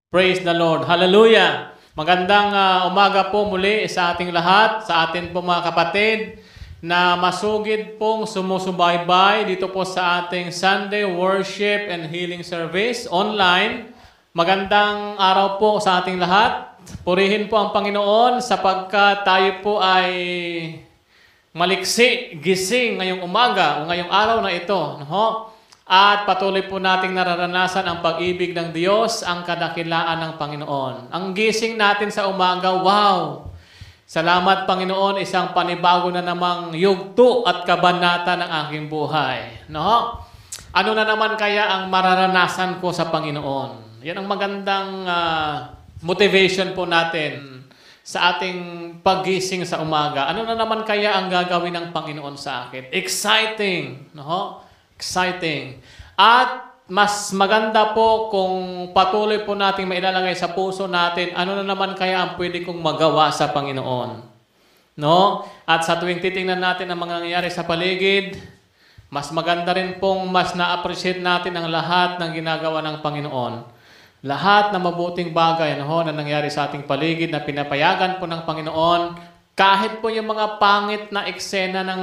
Praise the Lord. Hallelujah. Magandang umaga po muli sa ating lahat, sa atin po mga kapatid na masugid pong sumusubaybay dito po sa ating Sunday Worship and Healing Service online. Magandang araw po sa ating lahat. Purihin po ang Panginoon sapagkat tayo po ay maliksi, gising ngayong umaga o ngayong araw na ito. No? At patuloy po nating nararanasan ang pag-ibig ng Diyos, ang kadakilaan ng Panginoon. Ang gising natin sa umaga, wow! Salamat Panginoon, isang panibago na namang yugto at kabanata ng aking buhay. No? Ano na naman kaya ang mararanasan ko sa Panginoon? Yan ang magandang motivation po natin sa ating paggising sa umaga. Ano na naman kaya ang gagawin ng Panginoon sa akin? Exciting! No? Exciting. At mas maganda po kung patuloy po natin mailalagay sa puso natin, ano na naman kaya ang pwede kong magawa sa Panginoon. No? At sa tuwing titingnan natin ang mga nangyayari sa paligid, mas maganda rin pong mas na-appreciate natin ang lahat ng ginagawa ng Panginoon. Lahat ng mabuting bagay na nangyari sa ating paligid na pinapayagan po ng Panginoon, kahit po yung mga pangit na eksena ng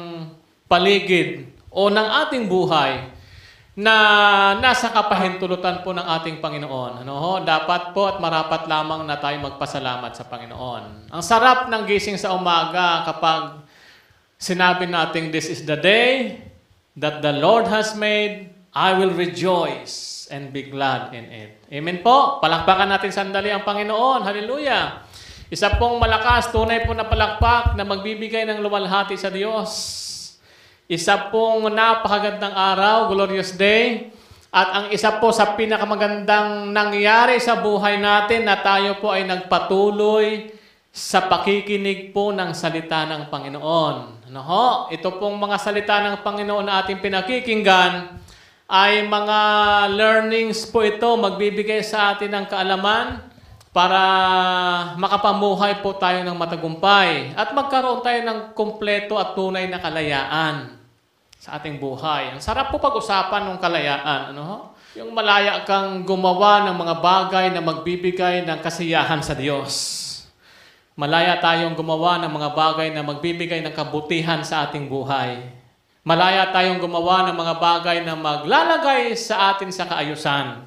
paligid, o ng ating buhay na nasa kapahintulutan po ng ating Panginoon. Dapat po at marapat lamang na tayo magpasalamat sa Panginoon. Ang sarap ng gising sa umaga kapag sinabi natin, "This is the day that the Lord has made. I will rejoice and be glad in it." Amen po. Palakpakan natin sandali ang Panginoon. Hallelujah. Isa pong malakas, tunay po na palakpak na magbibigay ng luwalhati sa Diyos. Isa pong napakagandang araw, glorious day. At ang isa po sa pinakamagandang nangyari sa buhay natin na tayo po ay nagpatuloy sa pakikinig po ng salita ng Panginoon. Ito pong mga salita ng Panginoon na ating pinakikinggan ay mga learnings po ito, magbibigay sa atin ng kaalaman para makapamuhay po tayo ng matagumpay at magkaroon tayo ng kumpleto at tunay na kalayaan sa ating buhay. Ang sarap po pag-usapan ng kalayaan. Yung malaya kang gumawa ng mga bagay na magbibigay ng kasiyahan sa Diyos. Malaya tayong gumawa ng mga bagay na magbibigay ng kabutihan sa ating buhay. Malaya tayong gumawa ng mga bagay na maglalagay sa atin sa kaayusan.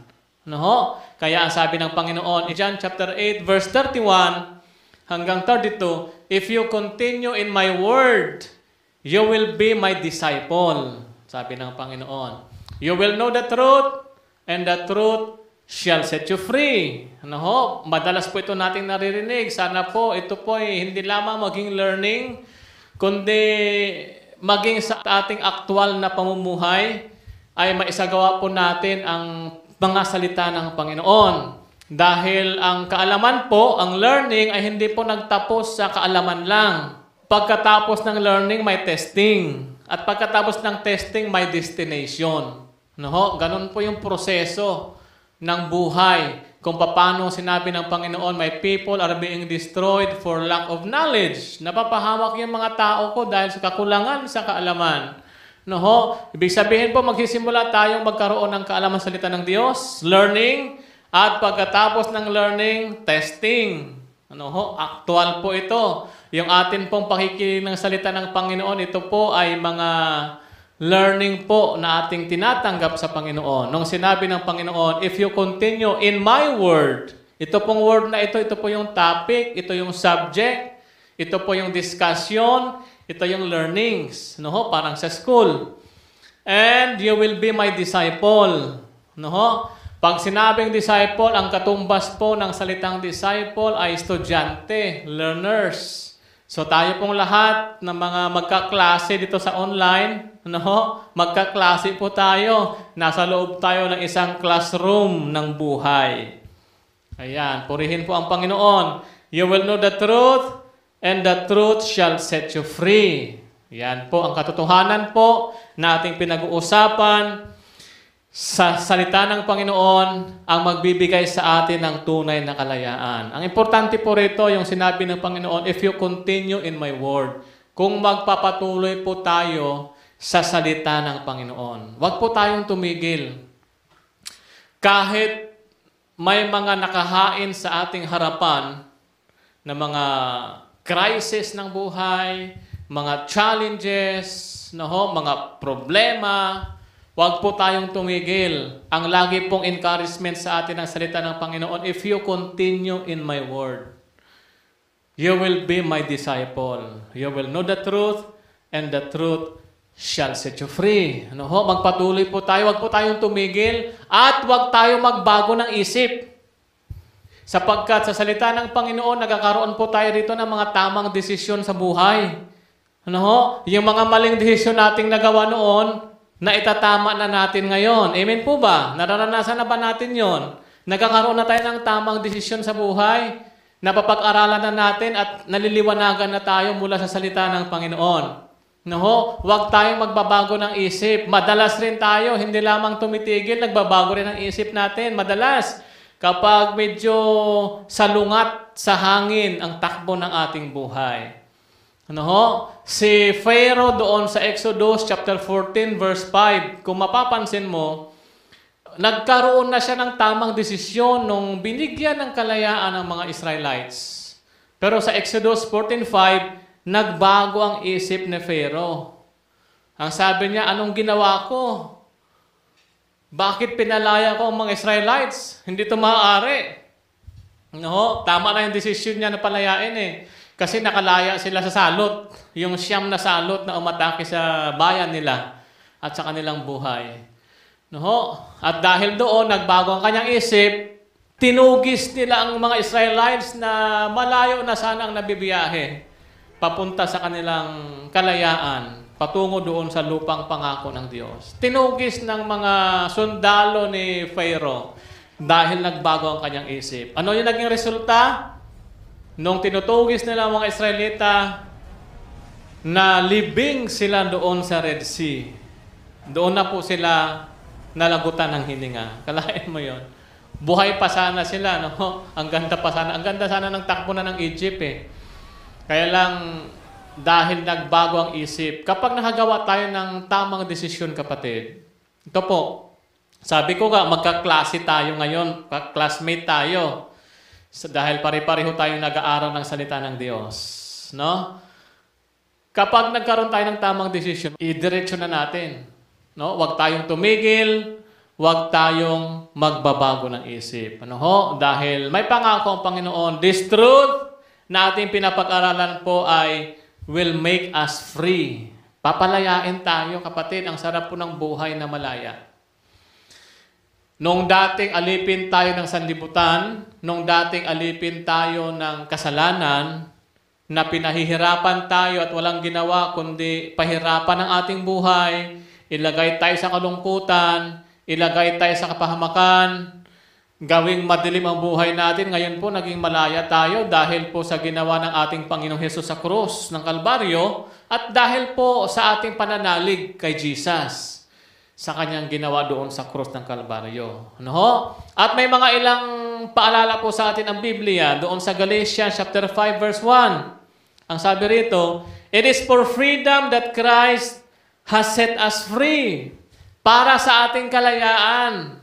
Kaya ang sabi ng Panginoon, in John chapter 8, verse 31 hanggang 32, "If you continue in my word, you will be my disciple." Sabi ng Panginoon. "You will know the truth, and the truth shall set you free." Madalas po ito nating naririnig. Sana po, ito po ay hindi lamang maging learning, kundi maging sa ating aktual na pamumuhay ay maisagawa po natin ang mga salita ng Panginoon. Dahil ang kaalaman po, ang learning ay hindi po nagtapos sa kaalaman lang. Pagkatapos ng learning, may testing. At pagkatapos ng testing, may destination. Ganun po yung proseso ng buhay. Kung paano sinabi ng Panginoon, "My people are being destroyed for lack of knowledge." Napapahamak yung mga tao ko dahil sa kakulangan sa kaalaman. Ibig sabihin po, magsisimula tayong magkaroon ng kaalaman sa salita ng Diyos, learning, at pagkatapos ng learning, testing. Aktual po ito. Yung atin pong pakikinig ng salita ng Panginoon, ito po ay mga learning po na ating tinatanggap sa Panginoon. Nung sinabi ng Panginoon, "If you continue in my word," ito pong word na ito po yung topic, ito yung subject, ito po yung discussion, ito yung learnings, parang sa school. "And you will be my disciple." Pag sinabing disciple, ang katumbas po ng salitang disciple ay estudyante, learners. So tayo pong lahat ng mga magkaklase dito sa online, magkaklase po tayo. Nasa loob tayo ng isang classroom ng buhay. Ayan, purihin po ang Panginoon. "You will know the truth, and the truth shall set you free." Yan po ang katotohanan po na ating pinag-uusapan. Sa salita ng Panginoon ang magbibigay sa atin ng tunay na kalayaan. Ang importante po rito yung sinabi ng Panginoon, "If you continue in my word." Kung magpapatuloy po tayo sa salita ng Panginoon. Huwag po tayong tumigil. Kahit may mga nakahain sa ating harapan na mga crisis ng buhay, mga challenges, mga problema, huwag po tayong tumigil. Ang lagi pong encouragement sa atin ng salita ng Panginoon, if you continue in my word, you will be my disciple. You will know the truth, and the truth shall set you free. Magpatuloy po tayo, huwag po tayong tumigil, at huwag tayong magbago ng isip. Sapagkat sa salita ng Panginoon, nagkakaroon po tayo rito ng mga tamang desisyon sa buhay. Yung mga maling desisyon nating nagawa noon, na itatama na natin ngayon. Amen po ba? Nararanasan na ba natin yon? Nagkakaroon na tayo ng tamang desisyon sa buhay, napapag-aralan na natin at naliliwanagan na tayo mula sa salita ng Panginoon. Huwag tayong magbabago ng isip. Madalas rin tayo, hindi lamang tumitigil, nagbabago rin ang isip natin. Madalas, kapag medyo salungat sa hangin ang takbo ng ating buhay. Si Pharaoh doon sa Exodus chapter 14 verse 5, kung mapapansin mo, nagkaroon na siya ng tamang desisyon nung binigyan ng kalayaan ng mga Israelites. Pero sa Exodus 14:5, nagbago ang isip ni Pharaoh. Ang sabi niya, anong ginawa ko? Bakit pinalaya ko ang mga Israelites? Hindi ito maaari. Tama na yung desisyon niya na palayain Kasi nakalaya sila sa salot. Yung 9 na salot na umatake sa bayan nila at sa kanilang buhay. At dahil doon, nagbago ang kanyang isip, tinugis nila ang mga Israelites na malayo na sana ang nabibiyahe papunta sa kanilang kalayaan, patungo doon sa lupang pangako ng Diyos. Tinugis ng mga sundalo ni Pharaoh dahil nagbago ang kanyang isip. Ano yung naging resulta? Nung tinutugis nila ang mga Israelita, na libing sila doon sa Red Sea. Doon na po sila nalagutan ng hininga. Kalain mo yon. Buhay pa sana sila, Ang ganda pa sana. Ang ganda sana ng takbo na ng Egypt Kaya lang, dahil nagbago ang isip, kapag nakagawa tayo ng tamang desisyon, kapatid, ito po, sabi ko nga, magkaklase tayo ngayon, classmate tayo, dahil pare-pareho tayong nag-aaral ng salita ng Diyos. Kapag nagkaroon tayo ng tamang desisyon, idiretso na natin. Huwag tayong tumigil, huwag tayong magbabago ng isip. Dahil may pangako ang Panginoon, this truth na ating pinapag-aralan po ay will make us free. Papalayain tayo, kapatid. Ang sarap po ng buhay na malaya. Nung dating alipin tayo ng sanlibutan, nung dating alipin tayo ng kasalanan, na pinahihirapan tayo at walang ginawa kundi pahirapan ang ating buhay, ilagay tayo sa kalungkutan, ilagay tayo sa kapahamakan, gawing madilim ang buhay natin. Ngayon po, naging malaya tayo dahil po sa ginawa ng ating Panginoong Hesus sa krus ng Kalbaryo at dahil po sa ating pananalig kay Jesus sa kanyang ginawa doon sa krus ng Kalbaryo. At may mga ilang paalala po sa atin ang Biblia doon sa Galatians chapter 5 verse 1. Ang sabi rito, it is for freedom that Christ has set us free. Para sa ating kalayaan.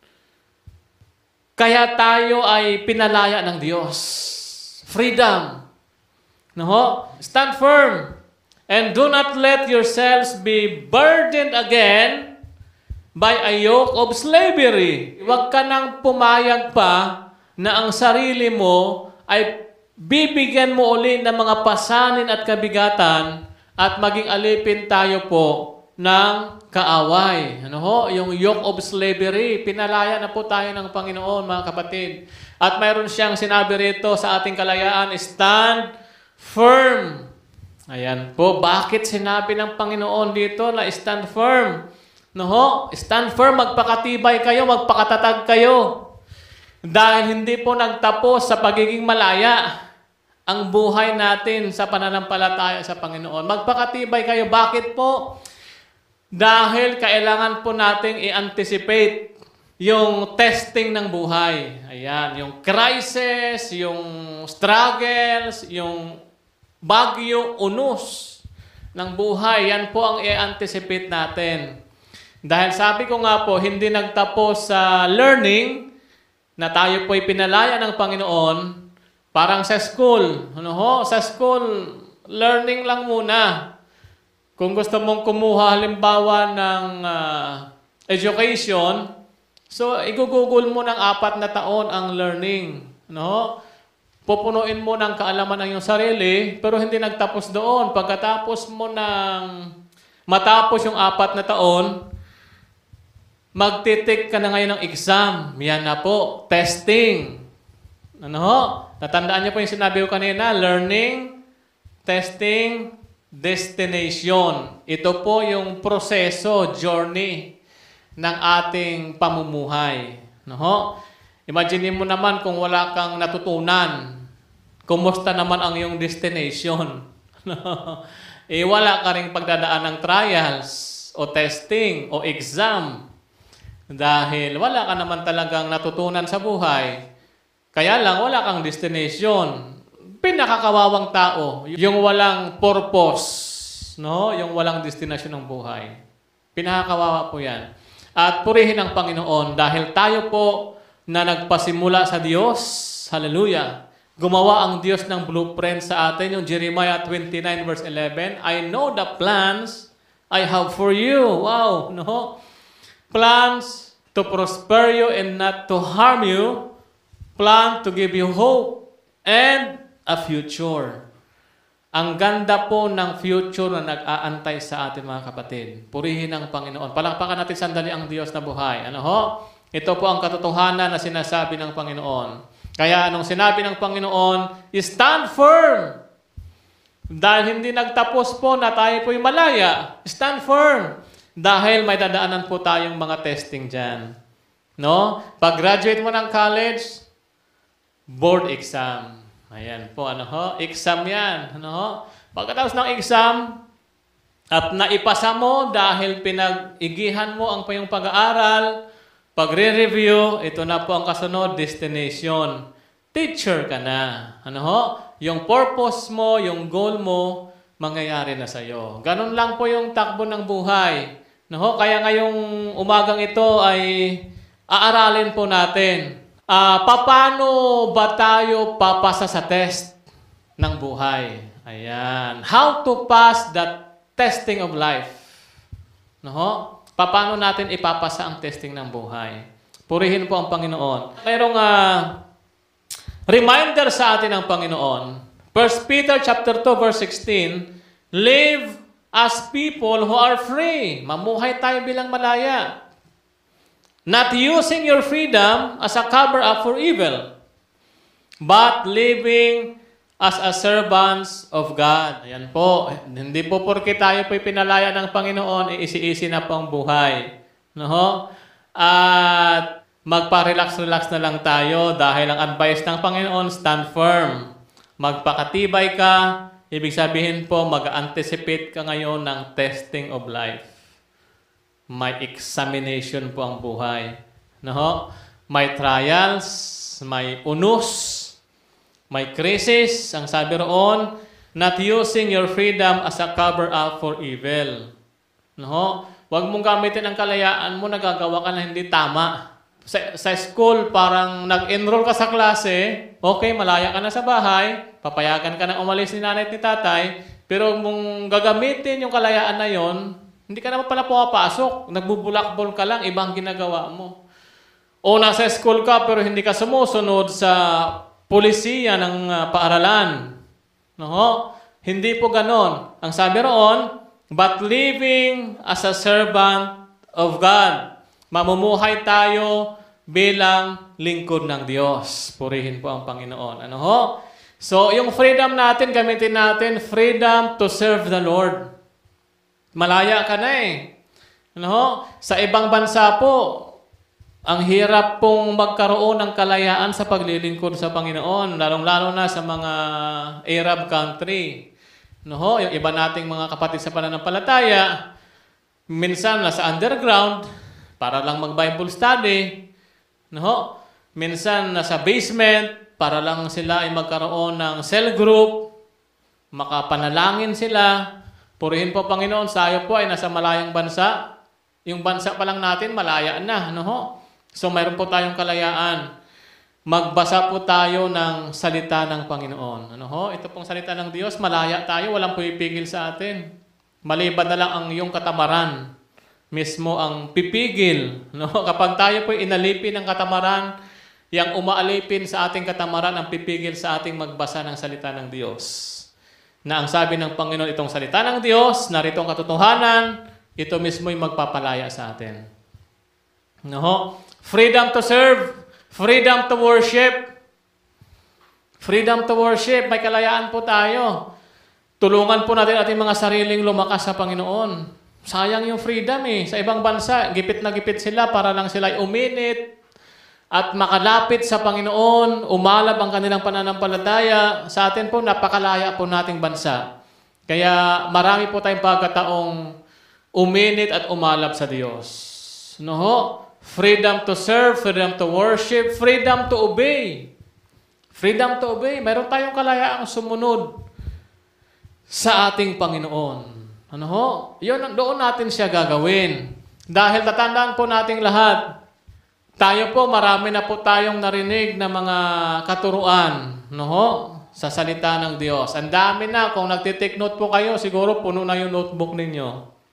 Kaya tayo ay pinalaya ng Diyos. Freedom. Stand firm. And do not let yourselves be burdened again by a yoke of slavery. Huwag ka nang pumayag pa na ang sarili mo ay bibigyan mo uli ng mga pasanin at kabigatan at maging alipin tayo po ng kaaway. Yung yoke of slavery, pinalaya na po tayo ng Panginoon, mga kapatid. At mayroon siyang sinabi rito sa ating kalayaan, stand firm. Ayan po, bakit sinabi ng Panginoon dito na stand firm? Stand firm, magpakatibay kayo, magpakatatag kayo. Dahil hindi po nagtapos sa pagiging malaya ang buhay natin sa pananampalataya sa Panginoon. Magpakatibay kayo. Bakit po? Dahil kailangan po nating i-anticipate yung testing ng buhay. Ayan, yung crisis, yung struggles, yung bagyo, unos ng buhay. Yan po ang i-anticipate natin. Dahil sabi ko nga po, hindi nagtapos sa learning, na tayo po'y pinalaya ng Panginoon, parang sa school. Sa school, learning lang muna. Kung gusto mong kumuha halimbawa ng education, so igugugol mo ng 4 na taon ang learning. Pupunuin mo ng kaalaman ang iyong sarili, pero hindi nagtapos doon. Pagkatapos mo ng matapos yung 4 na taon, magtitik ka na ngayon ng exam. Yan na po, testing. Natandaan niyo po yung sinabi ko kanina, learning, testing, destination. Ito po yung proseso, journey ng ating pamumuhay. Imagine mo naman kung wala kang natutunan. Kumusta naman ang iyong destination? Wala ka ring pagdadaan ng trials o testing o exam dahil wala ka naman talagang natutunan sa buhay. Kaya lang, wala kang destination. Pinakakawawang tao, yung walang purpose, yung walang destination ng buhay. Pinakakawawa po yan. At purihin ang Panginoon dahil tayo po na nagpasimula sa Diyos, hallelujah, gumawa ang Diyos ng blueprint sa atin, yung Jeremiah 29 verse 11, I know the plans I have for you. Wow, plans to prosper you and not to harm you, plan to give you hope and a future. Ang ganda po ng future na nag-aantay sa atin, mga kapatid. Purihin ang Panginoon. Palakpakan natin sandali ang Diyos na buhay. Ito po ang katotohanan na sinasabi ng Panginoon. Kaya anong sinabi ng Panginoon, stand firm. Dahil hindi nagtapos po na tayo po'y malaya. Stand firm. Dahil may dadaanan po tayong mga testing dyan. Pag-graduate mo ng college, board exam. Ayan po, exam yan. Pagkatapos ng exam, at naipasa mo dahil pinag-igihan mo ang iyong pag-aaral, pagre-review, ito na po ang kasunod, destination. Teacher ka na. Yung purpose mo, yung goal mo, mangyayari na sa'yo. Ganun lang po yung takbo ng buhay. Kaya ngayong umagang ito ay aaralin po natin. Paano ba tayo papasa sa test ng buhay? Ayan. How to pass the testing of life. Paano natin ipapasa ang testing ng buhay? Purihin po ang Panginoon. Mayroong reminder sa atin ng Panginoon. 1 Peter chapter 2 verse 16, live as people who are free. Mamuhay tayo bilang malaya. Not using your freedom as a cover-up for evil, but living as a servants of God. Ayan po. Hindi po porke tayo po'y pinalaya ng Panginoon, isi-isi na po ang buhay. At magpa-relax-relax na lang tayo dahil ang advice ng Panginoon, stand firm. Magpakatibay ka. Ibig sabihin po, mag-anticipate ka ngayon ng testing of life. May examination po ang buhay. May trials, may unos, may crisis. Ang sabi roon, not using your freedom as a cover-up for evil. Huwag mong gamitin ang kalayaan mo, nagagawa ka na hindi tama. Sa school, parang nag-enroll ka sa klase, okay, malaya ka na sa bahay, papayagan ka na umalis ni nanay at ni tatay, pero mong gagamitin yung kalayaan na yon, hindi ka naman pala pumapasok. Nagbubulakbol ka lang, ibang ginagawa mo. O nasa school ka pero hindi ka sumusunod sa polisiya ng paaralan. Hindi po ganon. Ang sabi roon, but living as a servant of God. Mamumuhay tayo bilang lingkod ng Diyos. Purihin po ang Panginoon. So, yung freedom natin, gamitin natin, freedom to serve the Lord. Malaya ka na Sa ibang bansa po, ang hirap pong magkaroon ng kalayaan sa paglilingkod sa Panginoon, lalong-lalo na sa mga Arab country. Yung iba nating mga kapatid sa pananampalataya, minsan nasa underground, para lang mag-Bible study. Minsan nasa basement, para lang sila ay magkaroon ng cell group, makapanalangin sila. Purihin po Panginoon, tayo po ay nasa malayang bansa. Yung bansa pa lang natin, malaya na. So mayroon po tayong kalayaan. magbasa po tayo ng salita ng Panginoon. Ano ho? Ito pong salita ng Diyos, malaya tayo, walang pipigil sa atin. Maliban na lang ang iyong katamaran. Mismo ang pipigil. No? Kapag tayo po inalipin ng katamaran, yang umaalipin sa ating katamaran ang pipigil sa ating magbasa ng salita ng Diyos. Na ang sabi ng Panginoon, itong salita ng Diyos, narito ang katotohanan, ito mismo yung magpapalaya sa atin. No? Freedom to serve, freedom to worship. Freedom to worship, may kalayaan po tayo. Tulungan po natin ating mga sariling lumakas sa Panginoon. Sayang yung freedom eh. Sa ibang bansa, gipit na gipit sila para lang sila uminit at makalapit sa Panginoon, umalab ang kanilang pananampalataya. Sa atin po, napakalaya po nating bansa. Kaya marami po tayong pagkataong uminit at umalab sa Diyos. No ho? Freedom to serve, freedom to worship, freedom to obey. Freedom to obey. Mayroon tayong kalayaang sumunod sa ating Panginoon. Ano ho? Yun, doon natin siya gagawin. Dahil tatandaan po nating lahat, tayo po, marami na po tayong narinig na mga katuruan, no ho? Sa salita ng Diyos. Ang dami na. Kung nagtitake note po kayo, siguro puno na yung notebook ninyo.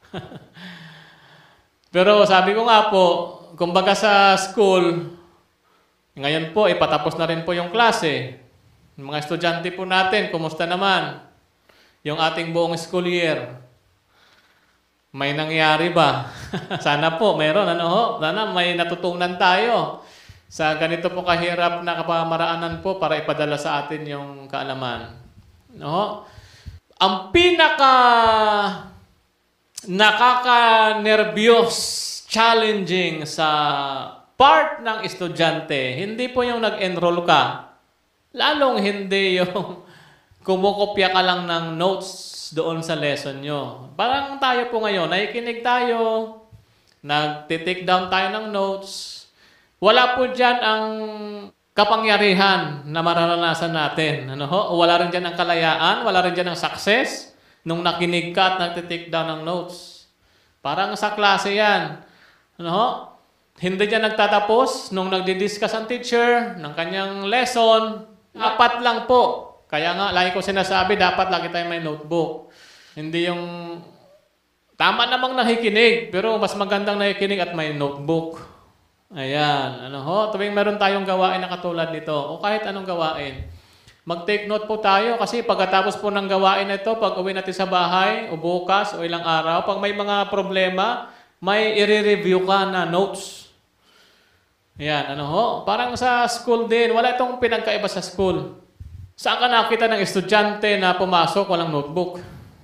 Pero sabi ko nga po, kumbaga sa school, ngayon po, ipatapos na rin po yung klase. Yung mga estudyante po natin, kumusta naman? Yung ating buong school year. May nangyari ba? Sana po, meron. Ano ho? Sana may natutunan tayo sa ganito po kahirap na kapamaraanan po para ipadala sa atin yung kaalaman. No? Ang pinaka nakaka-nervyos, challenging sa part ng estudyante, hindi po yung nag-enroll ka. Lalong hindi yung kumukopya ka lang ng notes doon sa lesson nyo. Parang tayo po ngayon, nakikinig tayo, nagtitake down tayo ng notes. Wala po dyan ang kapangyarihan na mararanasan natin. Ano ho? Wala rin dyan ang kalayaan, wala rin dyan ang success nung nakinig ka at nagtitake down ng notes. Parang sa klase yan. Ano ho? Hindi dyan nagtatapos nung nagdi-discuss ang teacher ng kanyang lesson. 4 lang po. Kaya nga, lagi ko sinasabi, dapat lagi tayo may notebook. Hindi yung tama namang nakikinig, pero mas magandang nakikinig at may notebook. Ayan. Ano ho? Tuwing meron tayong gawain na katulad nito, o kahit anong gawain, mag-take note po tayo kasi pagkatapos po ng gawain na ito, pag uwi natin sa bahay, o bukas, o ilang araw, pag may mga problema, may i-review ka na notes. Ayan. Ano ho? Parang sa school din, wala itong pinagkaiba sa school. Saan ka nakita ng estudyante na pumasok, walang notebook?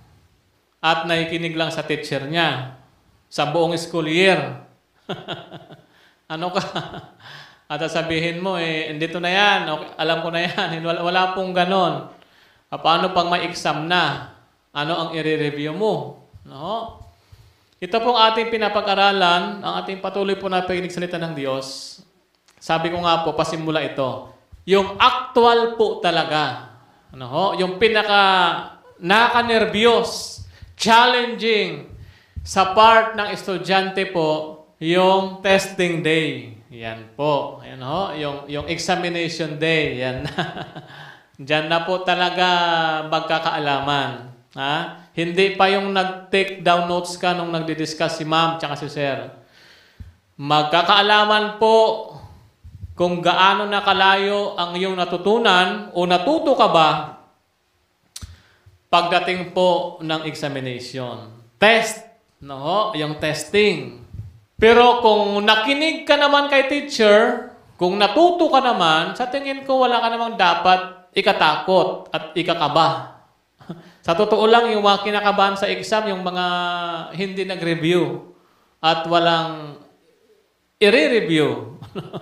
At nakikinig lang sa teacher niya sa buong school year. Ano ka? At sabihin mo, dito na yan, okay, alam ko na yan. Wala pong ganon. Paano pang may exam na? Ano ang i-review mo? No? Ito pong ating pinapag-aralan, ang ating patuloy po na pakinig salita ng Diyos. Sabi ko nga po, pasimula ito. Yung actual po talaga, ano ho? Yung pinaka nakanerbiyos, challenging sa part ng estudyante po, yung testing day. Yan po. Yan ho? Yung examination day. Yan. Diyan na po talaga magkakaalaman. Ha? Hindi pa yung nag-take down notes ka nung nagdi-discuss si ma'am tsaka si sir. Magkakaalaman po kung gaano na kalayo ang iyong natutunan o natuto ka ba pagdating po ng examination. Test, no? Yung testing. Pero kung nakinig ka naman kay teacher, kung natuto ka naman, sa tingin ko wala ka namang dapat ikatakot at ikakaba. Sa totoo lang, yung mga kinakabahan sa exam, yung mga hindi nag-review at walang i-review.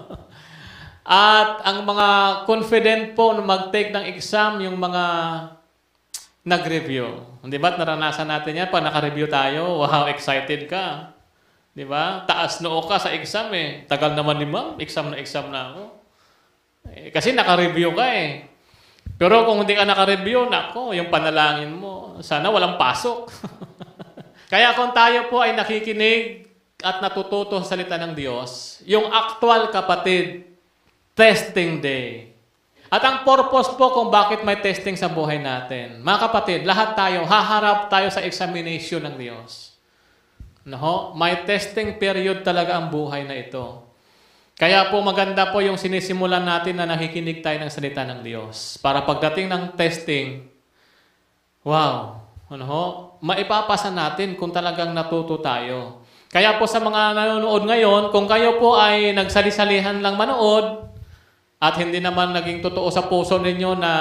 At ang mga confident po na mag-take ng exam, yung mga nag-review. Di ba? Naranasan natin yan. Pag naka-review tayo, wow, excited ka. Di ba? Taas noo ka sa exam eh. Tagal naman ni ma'am, exam na ako. Kasi naka-review ka eh. Pero kung hindi ka naka-review, nako, yung panalangin mo, sana walang pasok. Kaya kung tayo po ay nakikinig at natututo sa salita ng Diyos, yung actual kapatid, testing day. At ang purpose po kung bakit may testing sa buhay natin, mga kapatid, lahat tayo, haharap tayo sa examination ng Diyos. No? May testing period talaga ang buhay na ito. Kaya po maganda po yung sinisimulan natin na nakikinig tayo ng salita ng Diyos. Para pagdating ng testing, wow, maipapasa natin kung talagang natuto tayo. Kaya po sa mga nanonood ngayon, kung kayo po ay nagsali-salihan lang manood, at hindi naman naging totoo sa puso ninyo na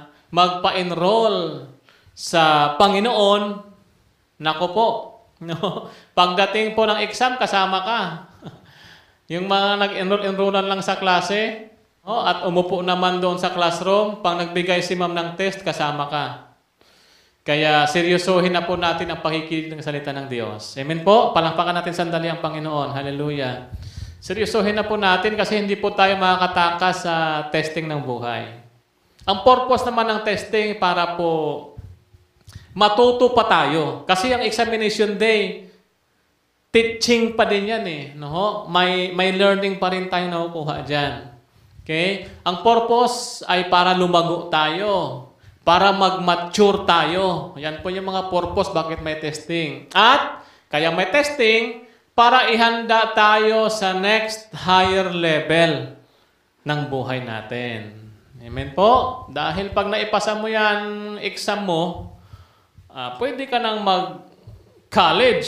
magpa-enroll sa Panginoon, nako po. No? Pagdating po ng exam, kasama ka. Yung mga nag-enroll-enrollan lang sa klase, at umupo naman doon sa classroom, pag nagbigay si ma'am ng test, kasama ka. Kaya seryosohin na po natin ang pakikinig ng salita ng Diyos. Amen po? Palakpakan natin sandali ang Panginoon. Hallelujah. Seryosohin na po natin kasi hindi po tayo makakatakas sa testing ng buhay. Ang purpose naman ng testing para po matuto pa tayo. Kasi ang examination day, teaching pa din yan eh. No? May learning pa rin tayo nakukuha dyan. Okay? Ang purpose ay para lumago tayo. Para mag-mature tayo. Yan po yung mga purpose bakit may testing. At kaya may testing, para ihanda tayo sa next higher level ng buhay natin. Amen po? Dahil pag naipasa mo yan, exam mo, pwede ka nang mag-college.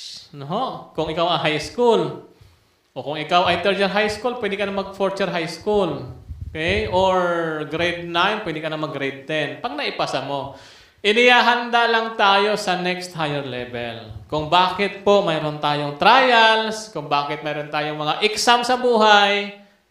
No? Kung ikaw ay high school. O kung ikaw ay third year high school, pwede ka nang mag-fourth year high school. Okay? Or grade 9, pwede ka nang mag-grade 10. Pag naipasa mo, inihahanda lang tayo sa next higher level. Kung bakit po mayroon tayong trials, kung bakit mayroon tayong mga exam sa buhay,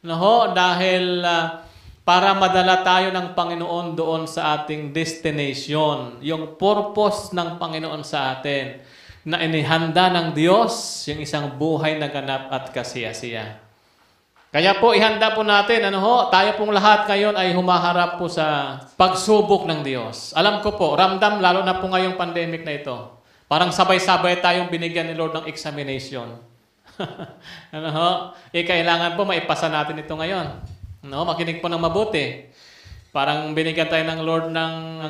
dahil para madala tayo ng Panginoon doon sa ating destination. Yung purpose ng Panginoon sa atin na inihanda ng Diyos, yung isang buhay na ganap at kasiyasiya. Kaya po ihanda po natin, tayo pong lahat ngayon ay humaharap po sa pagsubok ng Diyos. Alam ko po, ramdam lalo na po ngayong pandemic na ito. Parang sabay-sabay tayong binigyan ni Lord ng examination. Kailangan po maipasa natin ito ngayon. Makinig po ng mabuti. Parang binigyan tayo ng Lord ng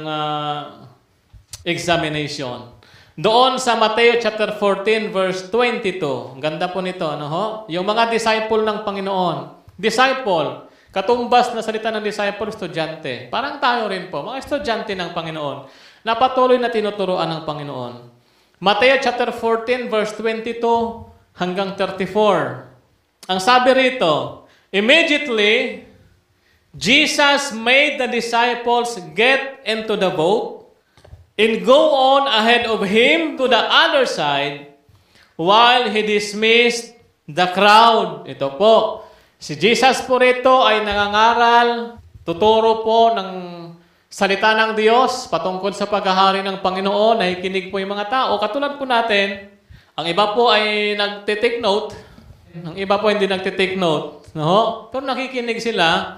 examination. Doon sa Mateo chapter 14 verse 22. Ang ganda po nito, yung mga disciple ng Panginoon. Disciple, katumbas na salita ng disciple, estudyante. Parang tayo rin po, mga estudyante ng Panginoon na patuloy na tinuturuan ng Panginoon. Mateo chapter 14 verse 22 hanggang 34. Ang sabi rito, immediately Jesus made the disciples get into the boat and go on ahead of him to the other side while he dismissed the crowd. Ito po, si Jesus po rito ay nangangaral, tuturo po ng salita ng Diyos patungkol sa paghahari ng Panginoon, nakikinig po yung mga tao. Katulad po natin, ang iba po ay nagtitake note, ang iba po hindi nagtitake note. Pero nakikinig sila.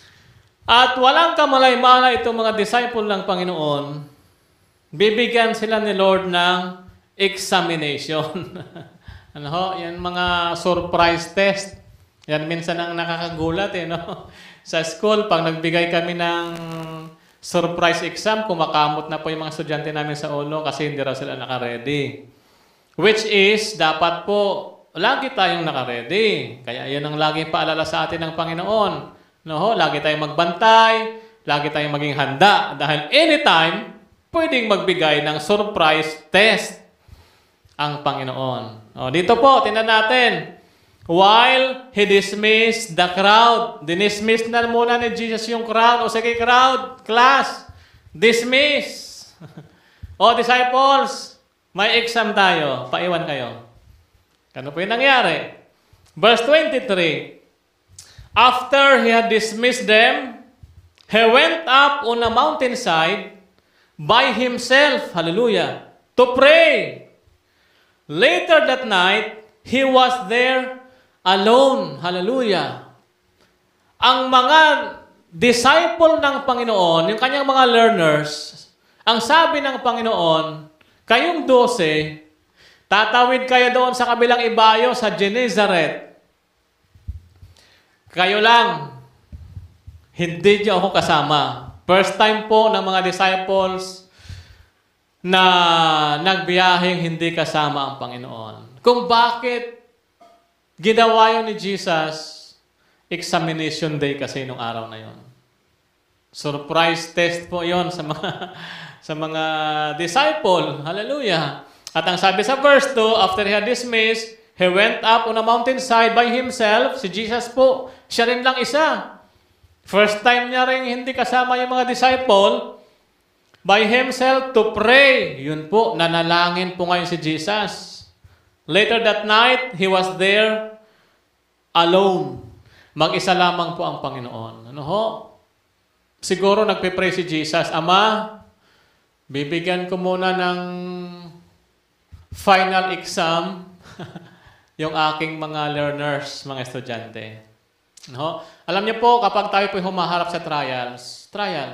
At walang kamalay-malay itong mga disciple ng Panginoon, bibigyan sila ni Lord ng examination. Yan mga surprise test. Yan minsan ang nakakagulat Sa school, pag nagbigay kami ng surprise exam, kumakamot na po yung mga estudyante namin sa ulo kasi hindi raw sila naka-ready. Which is, dapat po, lagi tayong naka-ready. Kaya yun ang laging paalala sa atin ng Panginoon. Lagi tayong magbantay, lagi tayong maging handa. Dahil anytime, pwedeng magbigay ng surprise test ang Panginoon. Dito po, tingnan natin. While he dismissed the crowd. Dinismiss na muna ni Jesus yung crowd. Sige crowd, class, dismiss. Disciples, may exam tayo. Paiwan kayo. Ano po yung nangyari? Verse 23. After he had dismissed them, he went up on a mountainside by himself, hallelujah, to pray. Later that night, he was there alone, hallelujah. Ang mga disciple ng Panginoon, yung kanyang mga learners, ang sabi ng Panginoon, kayong 12, tatawid kayo doon sa kabilang ibayo sa Gennesaret. Kayo lang. Hindi niyo ako kasama. First time po ng mga disciples na nagbiyaheng hindi kasama ang Panginoon. Kung bakit ginawa yun ni Jesus, examination day kasi nung araw na yon. Surprise test po yon sa mga sa mga disciple. Hallelujah. At ang sabi sa verse 2, after he had dismissed, he went up on a mountainside by himself. Si Jesus po, siya rin lang isa. First time niya rin hindi kasama yung mga disciple, by himself to pray. Yun po, nanalangin po ngayon si Jesus. Later that night, he was there alone. Mag-isa lamang po ang Panginoon. Ano ho? Siguro nagpe-pray si Jesus, Ama, bibigyan ko muna ng final exam yung aking mga learners, mga estudyante. No? Alam niyo po, kapag tayo po humaharap sa trials,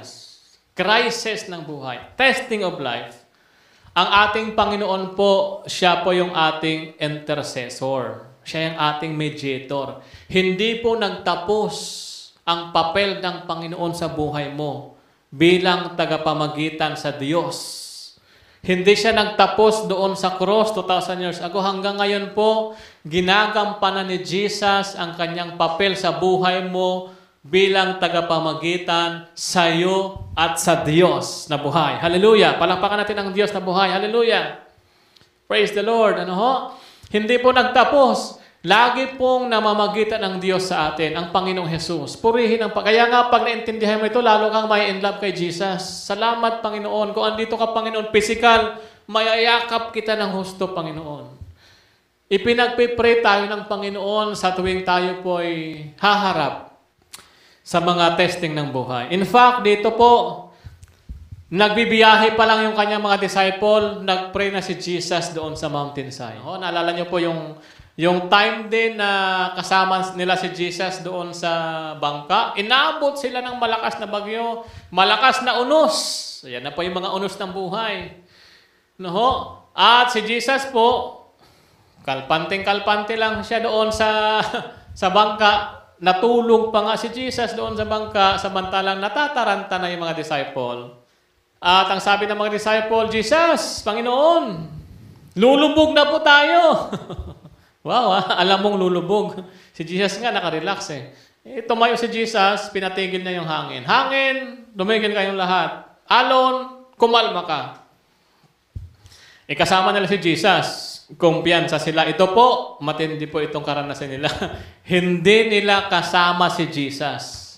crisis ng buhay, testing of life, ang ating Panginoon po, siya po yung ating intercessor. Siya yung ating mediator. Hindi po nagtapos ang papel ng Panginoon sa buhay mo bilang tagapamagitan sa Diyos. Hindi siya nagtapos doon sa cross 2,000 years ago. Hanggang ngayon po, ginagampanan ni Jesus ang kanyang papel sa buhay mo bilang tagapamagitan sa iyo at sa Diyos na buhay. Hallelujah! Palakpakan natin ang Diyos na buhay. Hallelujah! Praise the Lord! Ano ho? Hindi po nagtapos. Lagi pong namamagitan ang Diyos sa atin, ang Panginoong Jesus. Purihin ang kaya nga, pag naintindihan mo ito, lalo kang may in love kay Jesus. Salamat, Panginoon. Kung andito ka, Panginoon, physical, mayayakap kita ng husto, Panginoon. Ipinagpipray tayo ng Panginoon sa tuwing tayo po ay haharap sa mga testing ng buhay. In fact, dito po, nagbibiyahe pa lang yung kanyang mga disciple, nagpray na si Jesus doon sa mountainside. Naalala niyo po yung time din na kasama nila si Jesus doon sa bangka, inabot sila ng malakas na bagyo, malakas na unos. Ayan na po yung mga unos ng buhay. No? At si Jesus po, kalpanting-kalpante lang siya doon sa bangka. Natulog pa nga si Jesus doon sa bangka, samantalang natataranta na yung mga disciple. At ang sabi ng mga disciple, Jesus, Panginoon, lulubog na po tayo. Wow, alam mong lulubog. Si Jesus nga nakarelax eh. Tumayo si Jesus, pinatigil niya yung hangin. Hangin, dumigil kayong lahat. Alon, kumalma ka. Kasama nila si Jesus. Kumpiyansa sila. Ito po, matindi po itong karanasan nila. Hindi nila kasama si Jesus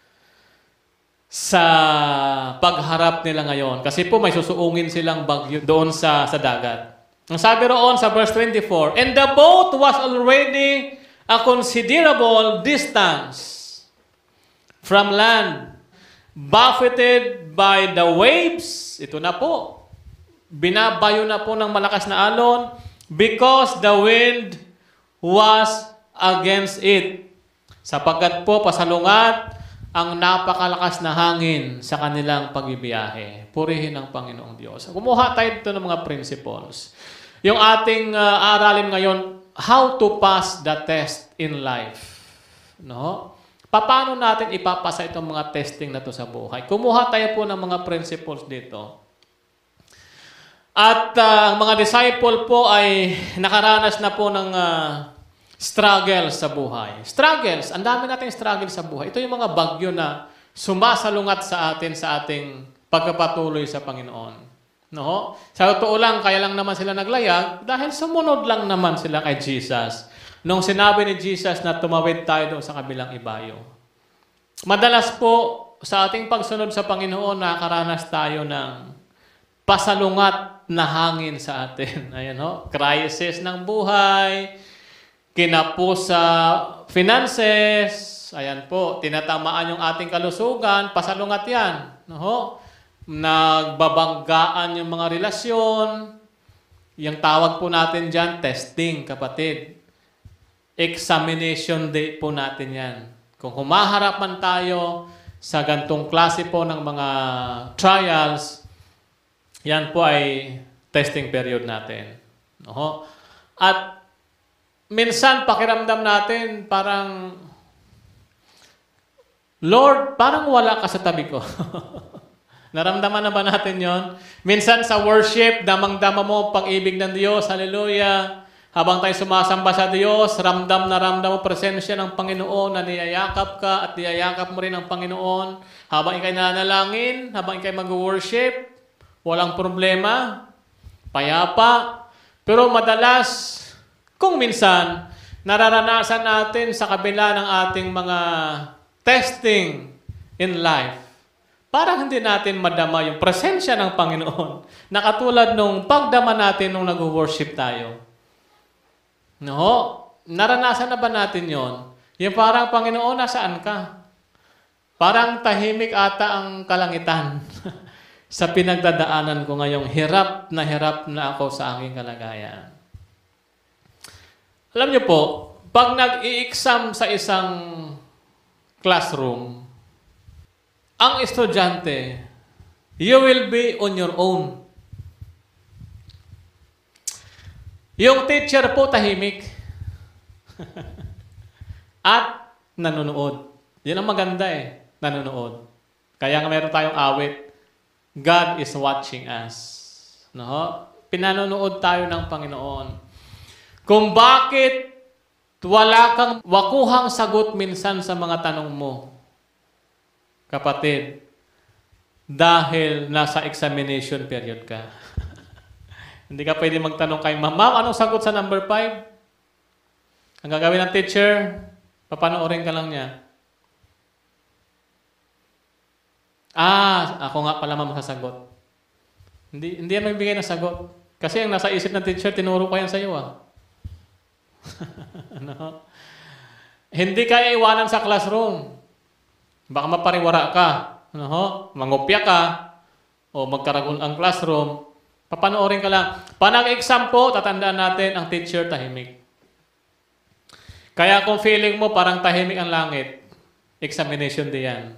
sa pagharap nila ngayon. Kasi po may susuungin silang bagyo doon sa dagat. Ang sabi roon sa verse 24, and the boat was already a considerable distance from land, buffeted by the waves. Ito na po. Binabayo na po ng malakas na alon because the wind was against it. Sapagkat po pasalungat ang napakalakas na hangin sa kanilang pagbibiyahe. Purihin ang Panginoong Diyos. Kumuha tayo dito ng mga principles. Yung ating aralin ngayon, how to pass the test in life. No? Paano natin ipapasa itong mga testing na to sa buhay? Kumuha tayo po ng mga principles dito. At ang mga disciple po ay nakaranas na po ng struggles sa buhay. Struggles, ang dami nating struggles sa buhay. Ito yung mga bagyo na sumasalungat sa atin sa ating pagpapatuloy sa Panginoon. No? Sa totoo lang, kaya lang naman sila naglayag dahil sumunod lang naman sila kay Jesus. Nung sinabi ni Jesus na tumawid tayo doon sa kabilang ibayo. Madalas po, sa ating pagsunod sa Panginoon, nakaranas tayo ng pasalungat na hangin sa atin. Ayan, no? Crisis ng buhay, kinapos sa finances, ayan po, tinatamaan yung ating kalusugan, pasalungat yan. No? Nagbabanggaan yung mga relasyon, yung tawag po natin dyan, testing, kapatid. Examination day po natin yan. Kung humaharap man tayo sa gantong klase po ng mga trials, yan po ay testing period natin. No? At minsan pakiramdam natin parang Lord, parang wala ka sa tabi ko. Naramdaman na ba natin yon? Minsan sa worship, damang-dama mo ang pag-ibig ng Diyos. Hallelujah. Habang tayo sumasamba sa Diyos, ramdam na ramdam mo presensya ng Panginoon na niyayakap ka at niyayakap mo rin ang Panginoon. Habang ikay nanalangin, habang ikay mag-worship, walang problema, payapa. Pero madalas, kung minsan, nararanasan natin sa kabila ng ating mga testing in life, parang hindi natin madama yung presensya ng Panginoon na katulad nung pagdama natin nung nag-worship tayo. No? Naranasan na ba natin yon? Yung parang, Panginoon, nasaan ka? Parang tahimik ata ang kalangitan sa pinagdadaanan ko ngayong hirap na ako sa aking kalagayan. Alam niyo po, pag nag-i-exam sa isang classroom, ang estudyante, you will be on your own. Yung teacher po tahimik. At nanonood. Yan ang maganda nanonood. Kaya nga meron tayong awit, God is watching us. No? Pinanonood tayo ng Panginoon. Kung bakit wala kang wakuhang sagot minsan sa mga tanong mo, kapatid, dahil nasa examination period ka. Hindi ka pwede magtanong kay Ma'am, anong sagot sa number 5? Ang gagawin ng teacher, papanoorin ka lang niya. Ako nga pala masasagot. Hindi yan magbigay ng sagot. Kasi ang nasa isip ng teacher, tinuro ko yan sa iyo. Ano? Hindi ka iwanan sa classroom. Baka mapariwara ka, mangopya ka, o magkaragul ang classroom, papanoorin ka lang. Panag-exam po, tatandaan natin, ang teacher tahimik. Kaya kung feeling mo parang tahimik ang langit, examination din yan.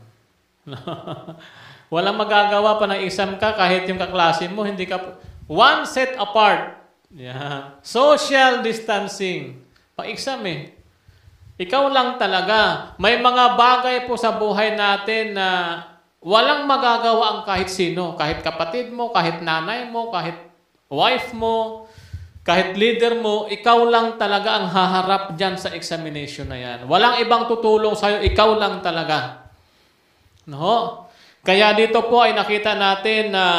Walang magagawa pa ng exam ka, kahit yung kaklase mo, hindi ka, one set apart. Yeah. Social distancing. Pag-exam Ikaw lang talaga. May mga bagay po sa buhay natin na walang magagawa ang kahit sino. Kahit kapatid mo, kahit nanay mo, kahit wife mo, kahit leader mo, ikaw lang talaga ang haharap dyan sa examination na yan. Walang ibang tutulong sa'yo, ikaw lang talaga. No? Kaya dito po ay nakita natin na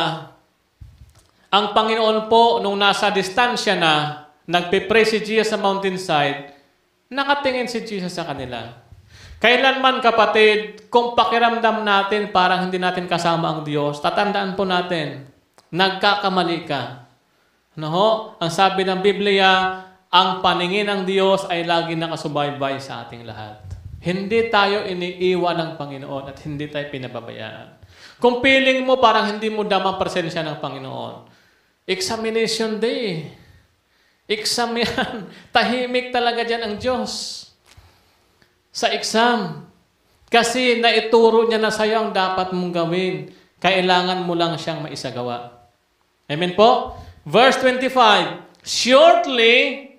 ang Panginoon po, nung nasa distansya na, nagpipray si Jesus sa mountainside, nakatingin si Jesus sa kanila. Kailanman, kapatid, kung pakiramdam natin parang hindi natin kasama ang Diyos, tatandaan po natin, nagkakamali ka. No? Ang sabi ng Biblia, ang paningin ng Diyos ay lagi nakasubaybay sa ating lahat. Hindi tayo iniiwan ng Panginoon at hindi tayo pinababayaan. Kung feeling mo parang hindi mo damang presensya ng Panginoon, examination day. Exam yan. Tahimik talaga dyan ang Diyos. Sa exam. Kasi naituro niya na sa'yo ang dapat mong gawin. Kailangan mo lang siyang maisagawa. Amen po? Verse 25. Shortly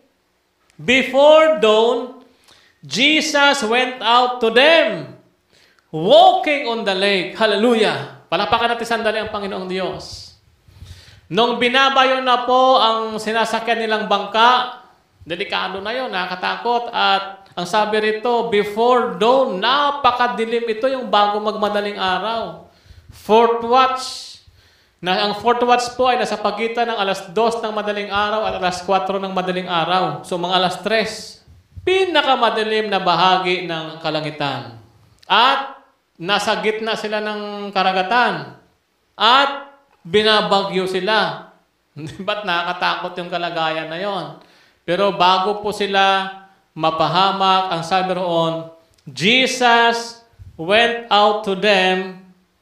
before dawn, Jesus went out to them, walking on the lake. Hallelujah. Palapakan natin sandali ang Panginoong Diyos. Nung binabayo na po ang sinasakyan nilang bangka, delikado na yun, nakakatakot. At ang sabi rito, before dawn, napakadilim ito yung bago magmadaling araw. Fourth watch. Ang fourth watch po ay nasa pagitan ng alas 2 ng madaling araw at alas 4 ng madaling araw. So mga alas 3. Pinakamadilim na bahagi ng kalangitan. At nasa gitna sila ng karagatan. At binabagyo sila. Ba't nakakatakot yung kalagayan na yon? Pero bago po sila mapahamak, ang sabi roon, Jesus went out to them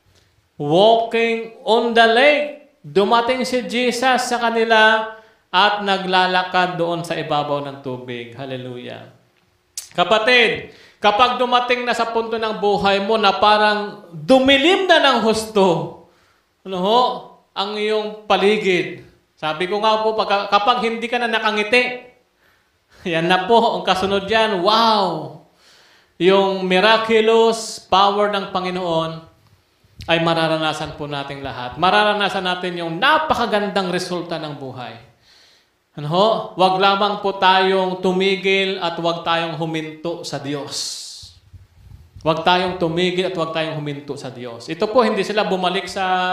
walking on the lake. Dumating si Jesus sa kanila at naglalakad doon sa ibabaw ng tubig. Hallelujah. Kapatid, kapag dumating na sa punto ng buhay mo na parang dumilim na ng husto, ang iyong paligid. Sabi ko nga po, kapag hindi ka na nakangiti, yan na po, ang kasunod yan, wow! yung miraculous power ng Panginoon, ay mararanasan po nating lahat. Mararanasan natin yung napakagandang resulta ng buhay. Ano? Wag lamang po tayong tumigil at wag tayong huminto sa Diyos. Wag tayong tumigil at wag tayong huminto sa Diyos. Ito po, hindi sila bumalik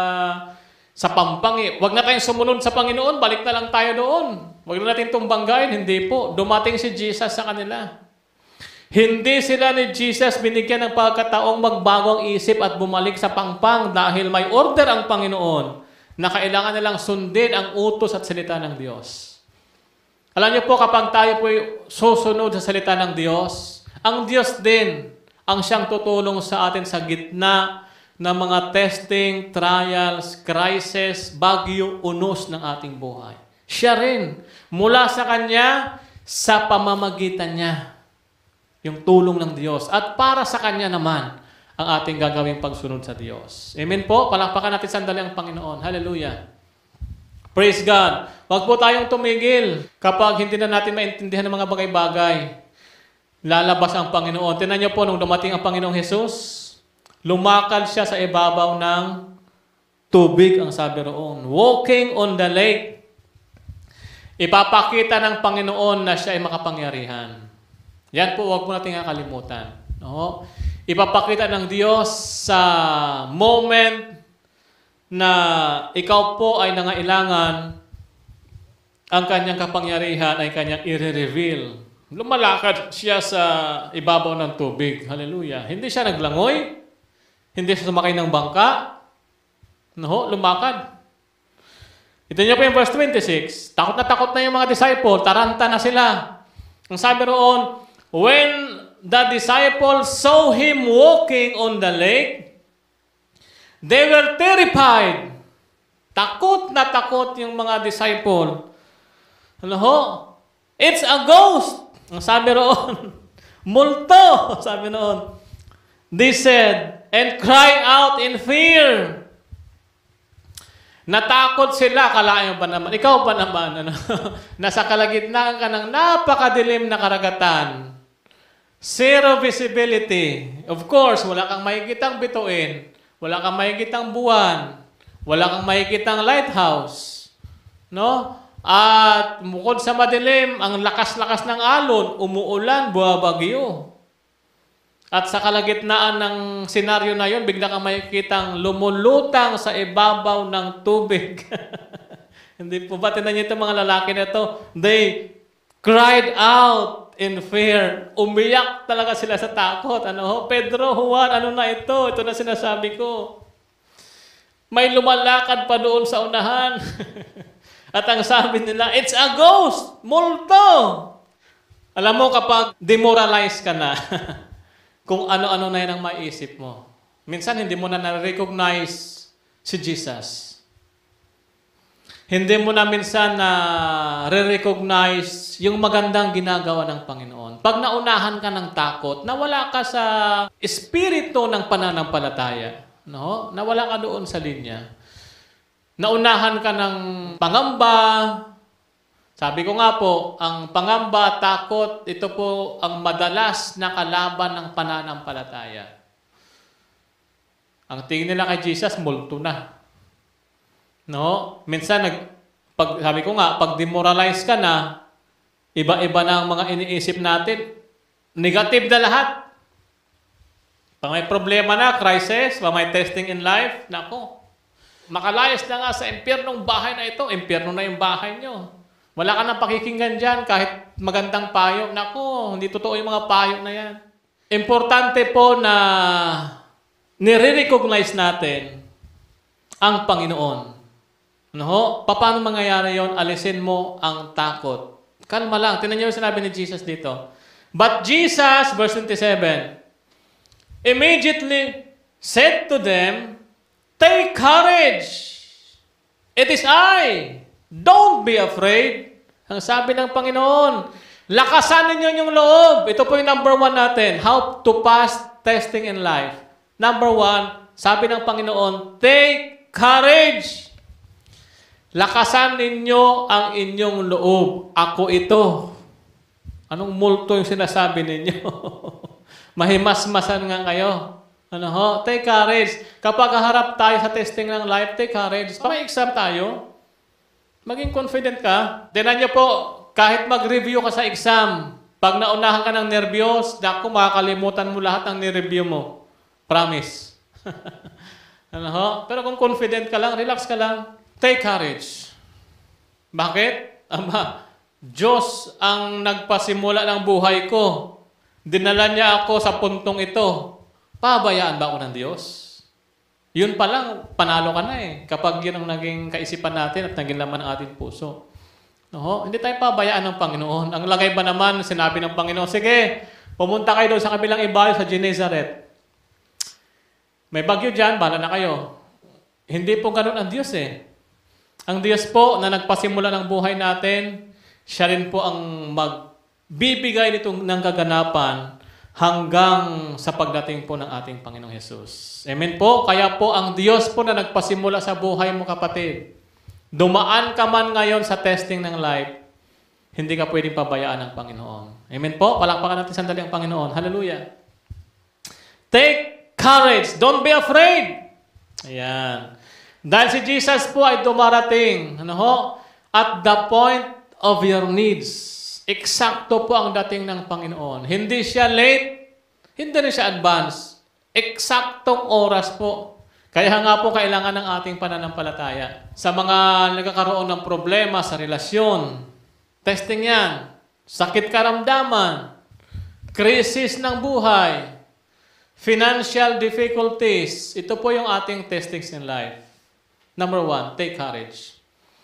sa pampang. Wag na tayong sumunod sa Panginoon, balik na lang tayo doon. Wag na natin itong banggain. Hindi po. Dumating si Jesus sa kanila. Hindi sila ni Jesus binigyan ng pagkataong magbago ang isip at bumalik sa pangpang dahil may order ang Panginoon na kailangan nilang sundin ang utos at salita ng Diyos. Alam niyo po, kapag tayo po susunod sa salita ng Diyos, ang Diyos din ang siyang tutulong sa atin sa gitna ng mga testing, trials, crisis, bagyo, unos ng ating buhay. Siya rin, mula sa Kanya, sa pamamagitan niya, yung tulong ng Diyos. At para sa Kanya naman, ang ating gagawing pagsunod sa Diyos. Amen po? Palakpakan natin sandali ang Panginoon. Hallelujah. Praise God. Huwag po tayong tumigil kapag hindi na natin maintindihan ng mga bagay-bagay. Lalabas ang Panginoon. Tingnan niyo po, nung dumating ang Panginoong Jesus, lumakad siya sa ibabaw ng tubig, ang sabi roon. Walking on the lake. Ipapakita ng Panginoon na siya ay makapangyarihan. Yan po, huwag po natin kakalimutan. No? Ipapakita ng Diyos sa moment na ikaw po ay nangailangan, ang kanyang kapangyarihan ay kanyang i-reveal. Lumalakad siya sa ibabaw ng tubig. Hallelujah. Hindi siya naglangoy. Hindi siya sumakay ng bangka. No, lumakad. Ito niyo po yung verse 26. Takot na yung mga disciple. Taranta na sila. Ang sabi roon, when the disciples saw him walking on the lake, they were terrified. Takot na takot yung mga disciple. Ano ho? It's a ghost. Ang sabi roon, multo. Sabi noon. They said, and cry out in fear. Natakot sila, kalayo ba naman? Ikaw pa naman, ano? Nasa kalagitnaan ka ng napakadilim na karagatan. Zero visibility. Of course, wala kang makikitang bituin. Wala kang makikitang buwan. Wala kang makikitang lighthouse. No? At bukod sa madilim, ang lakas-lakas ng alon, umuulan, buwabagyo. At sa kalagitnaan ng senaryo na yon, bigla kang makikitang lumulutang sa ibabaw ng tubig. Hindi po ba? Tinan niyo itong mga lalaki na ito. They cried out in fear. Umiyak talaga sila sa takot. Ano? Pedro, Juan, ano na ito? Ito na sinasabi ko. May lumalakad pa doon sa unahan. At ang sabi nila, it's a ghost! Multo! Alam mo, kapag demoralized ka na, kung ano-ano na yan ang maiisip mo. Minsan, hindi mo na na-recognize si Jesus. Hindi mo na minsan na re-recognize yung magandang ginagawa ng Panginoon. Pag naunahan ka ng takot, nawala ka sa espiritu ng pananampalataya. No? Nawala ka doon sa linya. Naunahan ka ng pangamba. Sabi ko nga po, ang pangamba, takot, ito po ang madalas na kalaban ng pananampalataya. Ang tingin nila kay Jesus, multo na. No? Minsan, sabi ko nga, pag demoralize ka na, iba-iba na ang mga iniisip natin. Negative na lahat. Pag may problema na, crisis, pag may testing in life, nako. Makalayas na nga sa impyernong bahay na ito. Impyerno na yung bahay nyo. Wala ka nang pakikinggan dyan kahit magandang payo. Naku, hindi totoo yung mga payo na yan. Importante po na nire-recognize natin ang Panginoon. Ano? Paano mangyayari yon? Alisin mo ang takot. Kalma lang. Tingnan niyo yung sinabi ni Jesus dito. But Jesus, verse 27, immediately said to them, take courage. It is I. Don't be afraid. Ang sabi ng Panginoon, lakasan ninyo yung loob. Ito po yung number 1 natin. How to pass testing in life. Number 1, sabi ng Panginoon, take courage. Lakasan ninyo ang inyong loob. Ako ito. Anong multo yung sinasabi ninyo? Mahimasmasan nga kayo. Ano ho? Take courage. Kapag harap tayo sa testing ng life, take courage. May exam tayo. Maging confident ka. Tinan niyo po, kahit mag-review ka sa exam, pag naunahan ka ng nervyos, naku, makakalimutan mo lahat ng ni-review mo. Promise. Ano ho? Pero kung confident ka lang, relax ka lang, take courage. Bakit? Ama, Diyos ang nagpasimula ng buhay ko. Dinala niya ako sa puntong ito. Pabayaan ba ako ng Diyos? Yun pa lang, panalo ka na eh. Kapag yun ang naging kaisipan natin at naging laman ng ating puso. No? Hindi tayo pabayaan ng Panginoon. Ang lagay ba naman, sinabi ng Panginoon, sige, pumunta kayo doon sa kabilang ibayo sa Genezaret. May bagyo dyan, bahala na kayo. Hindi po ganun ang Diyos eh. Ang Diyos po na nagpasimula ng buhay natin, siya rin po ang magbibigay nitong ng kaganapan hanggang sa pagdating po ng ating Panginoong Hesus. Amen po? Kaya po ang Diyos po na nagpasimula sa buhay mo, kapatid. Dumaan ka man ngayon sa testing ng life, hindi ka pwedeng pabayaan ng Panginoon. Amen po? Palakpakan natin sandali ang Panginoon. Hallelujah. Take courage. Don't be afraid. Ayan. Dahil si Jesus po ay dumarating, ano ho? At the point of your needs. Eksakto po ang dating ng Panginoon. Hindi siya late, hindi rin siya advance. Eksaktong oras po. Kaya nga po kailangan ng ating pananampalataya. Sa mga nagkakaroon ng problema sa relasyon, testing yan, sakit karamdaman, krisis ng buhay, financial difficulties, ito po yung ating testings in life. Number 1, take courage.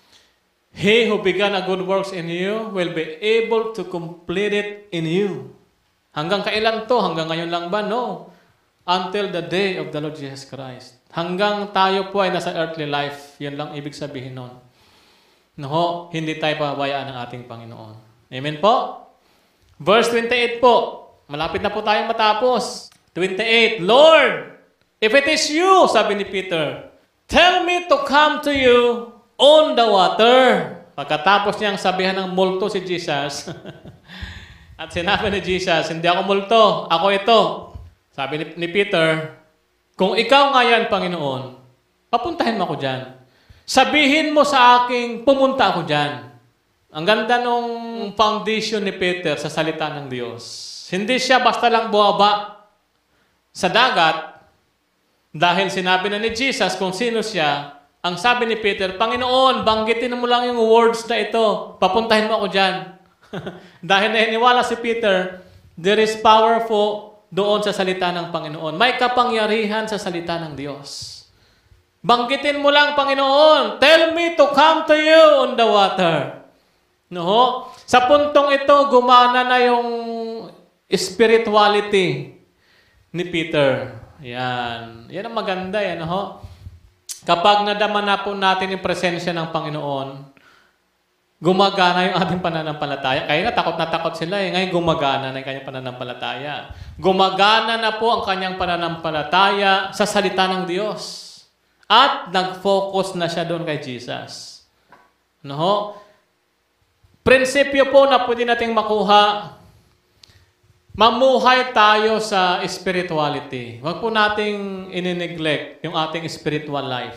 He who began a good works in you will be able to complete it in you. Hanggang kailan to? Hanggang ngayon lang ba? No. Until the day of the Lord Jesus Christ. Hanggang tayo po ay nasa earthly life. Yan lang ibig sabihin nun. No, hindi tayo pabayaan ng ating Panginoon. Amen po? Verse 28 po. Malapit na po tayong matapos. 28, Lord, if it is you, sabi ni Peter, tell me to come to you on the water. Pagkatapos niyang sabihan ng multo si Jesus, at sinabi ni Jesus, hindi ako multo, ako ito. Sabi ni Peter, kung ikaw nga yan, Panginoon, papuntahin mo ako dyan. Sabihin mo sa aking pumunta ako dyan. Ang ganda nung foundation ni Peter sa salita ng Diyos. Hindi siya basta lang buwaba sa dagat dahil sinabi na ni Jesus kung sino siya. Ang sabi ni Peter, Panginoon, banggitin mo lang yung words na ito. Papuntahin mo ako dyan. Dahil naniniwala si Peter, there is power po doon sa salita ng Panginoon. May kapangyarihan sa salita ng Diyos. Banggitin mo lang, Panginoon. Tell me to come to you on the water. No? Sa puntong ito, gumana na yung spirituality ni Peter. Yan. Yan ang maganda. Yan, no? Kapag nadama na po natin yung presensya ng Panginoon, gumagana yung ating pananampalataya. Kaya nga takot na takot sila eh. Ngayon gumagana na yung kanyang pananampalataya. Gumagana na po ang kanyang pananampalataya sa salita ng Diyos. At nag-focus na siya doon kay Jesus. No? Prinsipyo po na pwede nating makuha, mamuhay tayo sa spirituality. Huwag po nating inineglect yung ating spiritual life.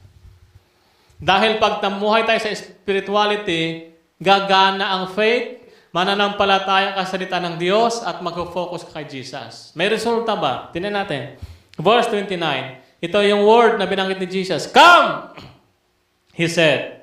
Dahil pag namuhay tayo sa spirituality, gagana ang faith, mananampalataya ka sa salita ng Diyos, at mag-focus ka kay Jesus. May resulta ba? Tingnan natin. Verse 29. Ito yung word na binanggit ni Jesus. Come! He said.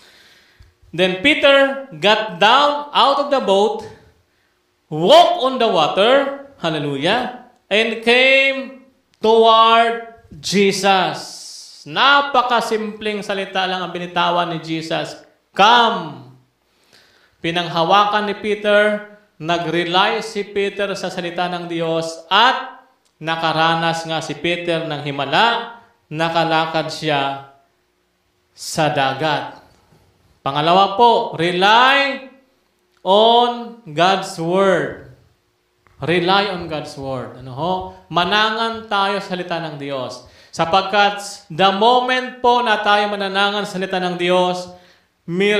Then Peter got down out of the boat, walked on the water, hallelujah, and came toward Jesus. Napakasimpleng salita lang ang binitawan ni Jesus. Come. Pinanghawakan ni Peter, nag-rely si Peter sa salita ng Diyos, at nakaranas nga si Peter ng himala, nakalakad siya sa dagat. Pangalawa po, rely on God's Word. Rely on God's Word. Ano ho? Manangan tayo sa salita ng Diyos. Sapagkat the moment po na tayo mananangan sa salita ng Diyos,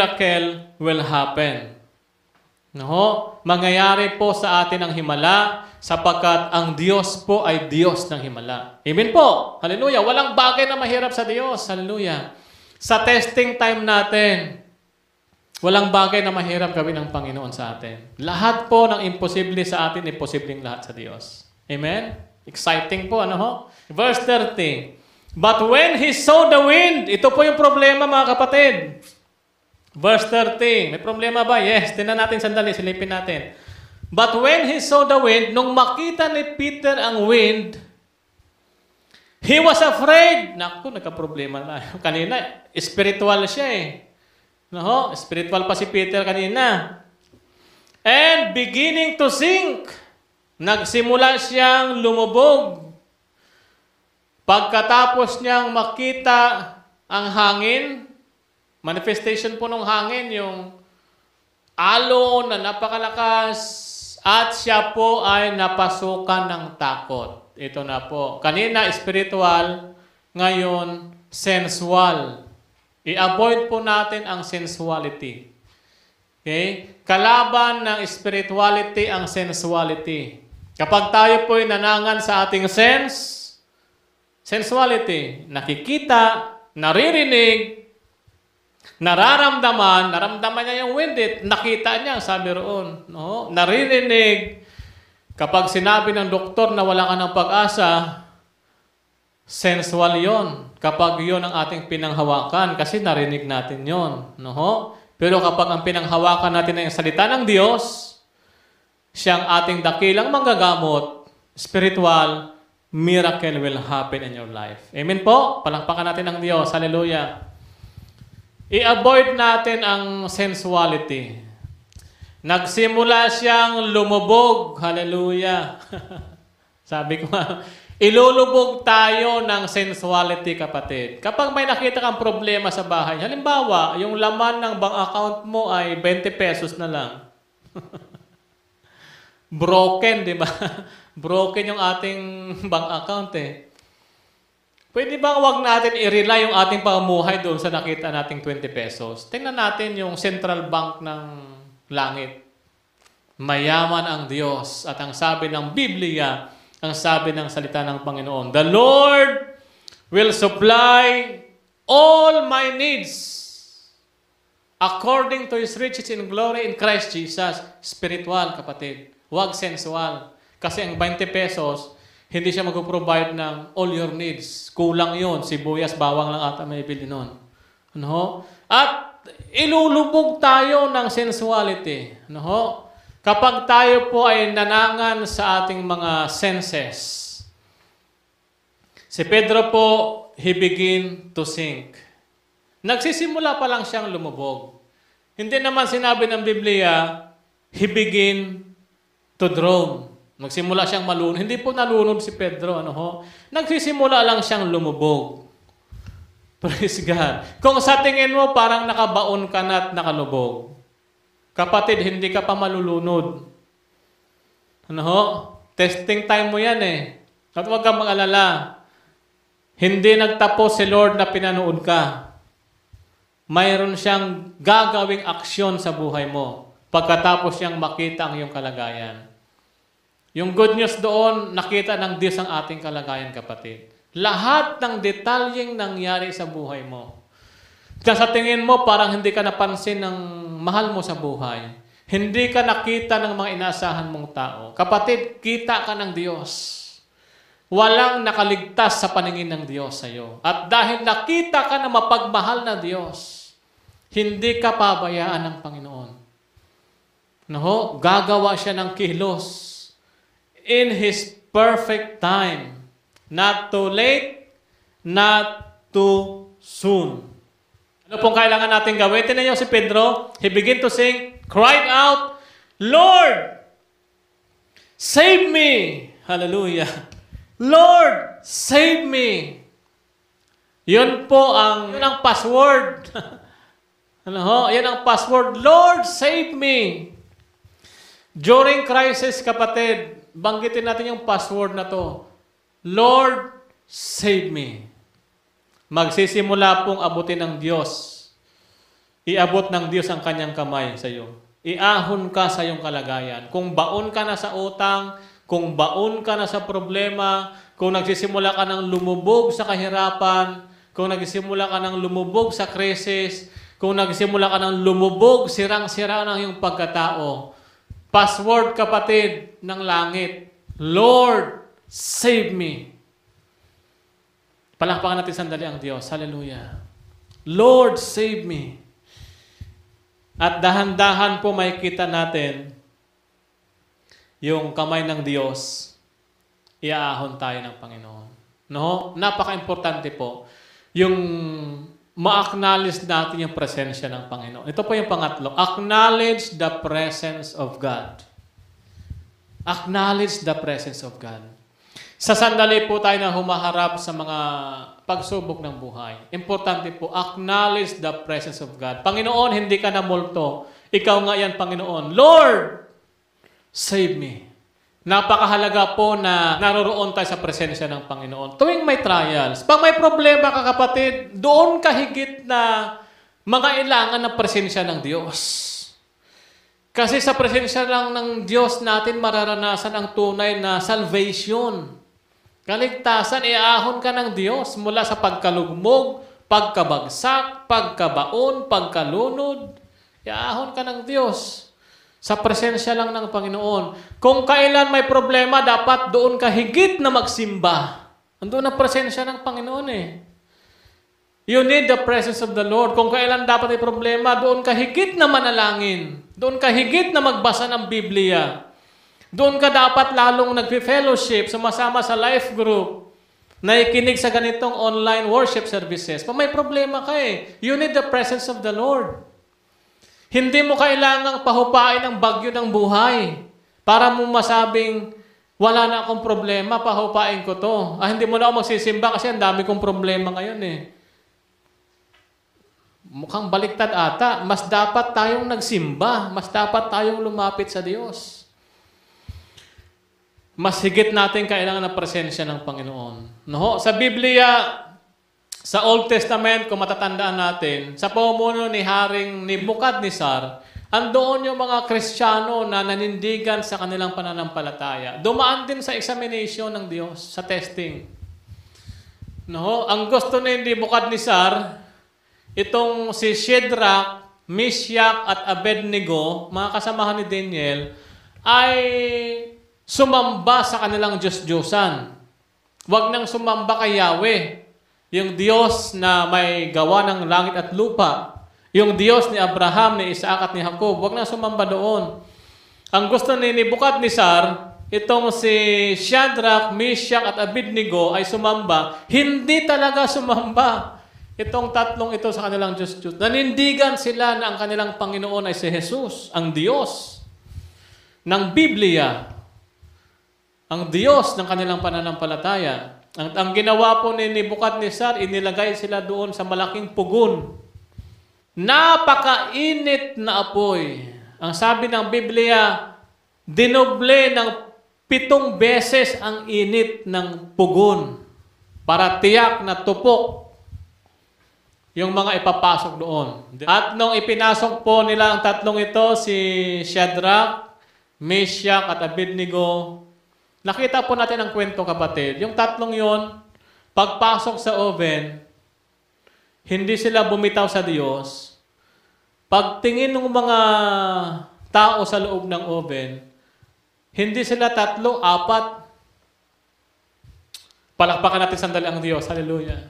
miracle will happen. Ano ho? Mangyayari po sa atin ang himala, sapagkat ang Diyos po ay Diyos ng himala. Amen po. Hallelujah. Walang bagay na mahirap sa Diyos. Hallelujah. Sa testing time natin, walang bagay na mahirap gawin ng Panginoon sa atin. Lahat po ng imposible sa atin, imposibleng lahat sa Diyos. Amen? Exciting po, ano ho? Verse 30. But when he saw the wind, ito po yung problema mga kapatid. Verse 30. May problema ba? Yes. Tingnan natin sandali. Silipin natin. But when he saw the wind, nung makita ni Peter ang wind, he was afraid. Naku, nagka-problema na. Kanina, spiritual siya eh. No, spiritual pa si Peter kanina. And beginning to sink. Nagsimula siyang lumubog. Pagkatapos niyang makita ang hangin, manifestation po ng hangin, yung alon na napakalakas, at siya po ay napasukan ng takot. Ito na po. Kanina, spiritual, ngayon, sensual. I-avoid po natin ang sensuality. Okay? Kalaban ng spirituality ang sensuality. Kapag tayo po ay nanangan sa ating sensuality, nakikita, naririnig, naramdaman niya yung wind, nakita niya, sabi roon. No? Naririnig, kapag sinabi ng doktor na wala ka ng pag-asa, sensual yon. Kapag yon ang ating pinanghawakan, kasi narinig natin yon. No? Pero kapag ang pinanghawakan natin ay ang salita ng Diyos, siyang ating dakilang manggagamot, spiritual, miracle will happen in your life. Amen po? Palakpakan natin ang Diyos. Hallelujah. I-avoid natin ang sensuality. Nagsimula siyang lumubog. Hallelujah. Sabi ko nga, ilulubog tayo ng sensuality, kapatid. Kapag may nakita kang problema sa bahay, halimbawa, yung laman ng bank account mo ay 20 pesos na lang. Broken, di ba? Broken yung ating bank account eh. Pwede bang wag natin i-rely yung ating pamumuhay doon sa nakita nating 20 pesos? Tingnan natin yung central bank ng langit. Mayaman ang Diyos. At ang sabi ng Biblia, ang sabi ng salita ng Panginoon, the Lord will supply all my needs according to His riches in glory in Christ Jesus. Spiritual, kapatid. Wag sensual. Kasi ang 20 pesos, hindi siya mag-provide ng all your needs. Kulang yon, sibuyas, bawang lang ata may bili nun. Ano? At ilulubog tayo ng sensuality. Ano? Kapag tayo po ay nanangan sa ating mga senses. Si Pedro po, he begin to sink. Nagsisimula pa lang siyang lumubog. Hindi naman sinabi ng Biblia, he begin to drown. Nagsimula siyang malunod. Hindi po nalunod si Pedro. Ano ho? Nagsisimula lang siyang lumubog. Praise God. Kung sa tingin mo parang nakabaon ka na at nakalubog, kapatid, hindi ka pa malulunod. Ano ho? Testing time mo yan eh. At huwag kang mag-alala. Hindi nagtapos si Lord na pinanood ka. Mayroon siyang gagawing aksyon sa buhay mo pagkatapos siyang makita ang iyong kalagayan. Yung good news doon, nakita ng Diyos ang ating kalagayan, kapatid. Lahat ng detalyeng nangyari sa buhay mo. Sa tingin mo, parang hindi ka napansin ng mahal mo sa buhay. Hindi ka nakita ng mga inaasahan mong tao. Kapatid, kita ka ng Diyos. Walang nakaligtas sa paningin ng Diyos sa iyo. At dahil nakita ka na mapagmahal na Diyos, hindi ka pabayaan ng Panginoon. No? Gagawa siya ng kilos in His perfect time. Not too late, not too soon. Ano pong kailangan natin gawin? Tingnan niyo si Pedro. He began to sing, cried out, Lord, save me. Hallelujah. Lord, save me. Yun ang password. Ano ho? Yan ang password. Lord, save me. During crisis, kapatid, banggitin natin yung password na to. Lord, save me. Magsisimula pong abutin ng Diyos. Iabot ng Diyos ang kanyang kamay sa iyo. Iahon ka sa iyong kalagayan. Kung baon ka na sa utang, kung baon ka na sa problema, kung nagsisimula ka ng lumubog sa kahirapan, kung nagsisimula ka ng lumubog sa krisis, kung nagsimula ka ng lumubog, sirang-sira ng iyong pagkatao. Password, kapatid, ng langit. Lord, save me. Palakpakan natin sandali ang Diyos. Hallelujah. Lord, save me. At dahan-dahan po makikita natin yung kamay ng Diyos. Iaahon tayo ng Panginoon. No? Napaka-importante po yung ma-acknowledge natin yung presensya ng Panginoon. Ito po yung pangatlo. Acknowledge the presence of God. Acknowledge the presence of God. Sa sandali po tayo na humaharap sa mga pagsubok ng buhay. Importante po, acknowledge the presence of God. Panginoon, hindi ka na multo. Ikaw nga yan, Panginoon. Lord, save me. Napakahalaga po na naroroon tayo sa presensya ng Panginoon. Tuwing may trials, pag may problema ka, kapatid, doon ka higit na mangailangan ng presensya ng Diyos. Kasi sa presensya lang ng Diyos natin mararanasan ang tunay na salvation. Kaligtasan, iaahon ka ng Diyos mula sa pagkalugmog, pagkabagsak, pagkabaon, pagkalunod. Iaahon ka ng Diyos sa presensya lang ng Panginoon. Kung kailan may problema, dapat doon ka higit na magsimba. Andun ang presensya ng Panginoon eh. You need the presence of the Lord. Kung kailan dapat may problema, doon ka higit na manalangin. Doon ka higit na magbasa ng Biblia. Doon ka dapat lalong nag-fellowship, sumasama sa life group, naikinig sa ganitong online worship services. Pag may problema ka eh, you need the presence of the Lord. Hindi mo kailangang pahupain ang bagyo ng buhay para mo masabing, wala na akong problema, pahupain ko to. Hindi mo na ako magsisimba kasi ang dami kong problema ngayon eh. Mukhang baliktad ata. Mas dapat tayong nagsimba. Mas dapat tayong lumapit sa Diyos. Mas higit natin kailangan ng presensya ng Panginoon. No? Sa Biblia, sa Old Testament, kung matatandaan natin, sa pamumuno ni Haring Nebuchadnezzar, andoon yung mga Kristiyano na nanindigan sa kanilang pananampalataya. Dumaan din sa examination ng Diyos, sa testing. No? Ang gusto ni Nebuchadnezzar, itong si Shadrach, Meshach at Abednego, mga kasamahan ni Daniel, ay sumamba sa kanilang Diyos-Diyosan. Huwag nang sumamba kay Yahweh, yung Diyos na may gawa ng langit at lupa, yung Diyos ni Abraham, ni Isaac at ni Jacob. Huwag nang sumamba doon. Ang gusto ni Nebuchadnezzar, itong si Shadrach, Meshach at Abednego ay sumamba. Hindi talaga sumamba itong tatlong ito sa kanilang Diyos-Diyos. Nanindigan sila na ang kanilang Panginoon ay si Jesus, ang Diyos ng Biblia, ang Diyos ng kanilang pananampalataya. Ang ginawa po ni Nebuchadnezzar, inilagay sila doon sa malaking pugon. Napakainit na apoy. Ang sabi ng Biblia, dinoble ng 7 beses ang init ng pugon para tiyak na tupok yung mga ipapasok doon. At nung ipinasok po nila ang tatlong ito, si Shadrach, Meshach at Abednego, nakita po natin ang kwento, kapatid. Yung tatlong yon, pagpasok sa oven, hindi sila bumitaw sa Diyos. Pagtingin ng mga tao sa loob ng oven, hindi sila 3, 4. Palakpakan natin sandali ang Diyos. Hallelujah.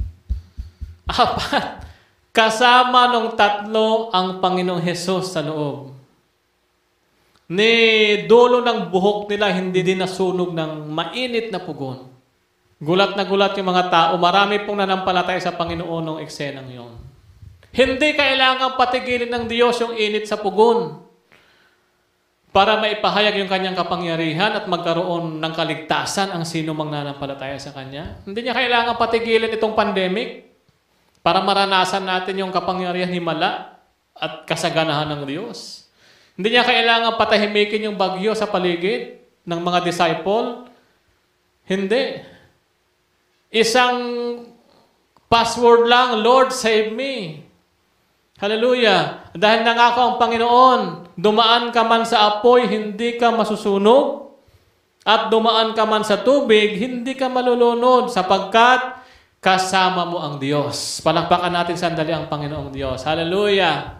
4. Kasama nung 3 ang Panginoong Hesus sa loob. Ni dulo ng buhok nila hindi din nasunog ng mainit na pugon. Gulat na gulat yung mga tao. Marami pong nanampalataya sa Panginoon ng eksenang yon. Hindi kailangan patigilin ng Diyos yung init sa pugon para maipahayag yung kanyang kapangyarihan at magkaroon ng kaligtasan ang sino mang nanampalataya sa Kanya. Hindi niya kailangan patigilin itong pandemic para maranasan natin yung kapangyarihan himala at kasaganahan ng Diyos. Hindi niya kailangan patahimikin yung bagyo sa paligid ng mga disciple. Hindi. Isang password lang, Lord, save me. Hallelujah. Dahil nangako ang Panginoon, dumaan ka man sa apoy, hindi ka masusunog. at dumaan ka man sa tubig, hindi ka malulunod sapagkat kasama mo ang Diyos. Palakpakan natin sandali ang Panginoong Diyos. Hallelujah!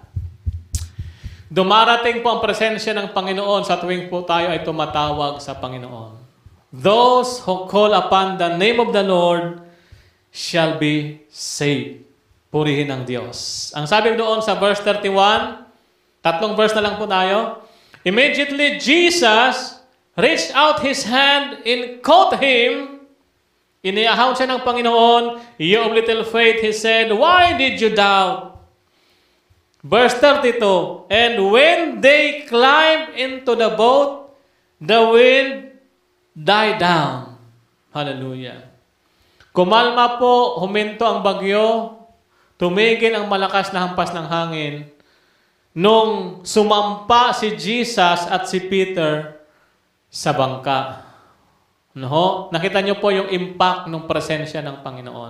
Dumarating po ang presensya ng Panginoon sa tuwing po tayo ay tumatawag sa Panginoon. Those who call upon the name of the Lord shall be saved. Purihin ang Diyos. Ang sabi doon sa verse 31, tatlong verse na lang po tayo. Immediately Jesus reached out His hand and caught him. Iniahon siya ng Panginoon. You of little faith, He said, why did you doubt? Verse 32, and when they climbed into the boat, the wind died down. Hallelujah. Kumalma po, huminto ang bagyo, tumigil ang malakas na hampas ng hangin. Nung sumampa si Jesus at si Peter sa bangka. No? Nakita niyo po yung impact ng presensya ng Panginoon.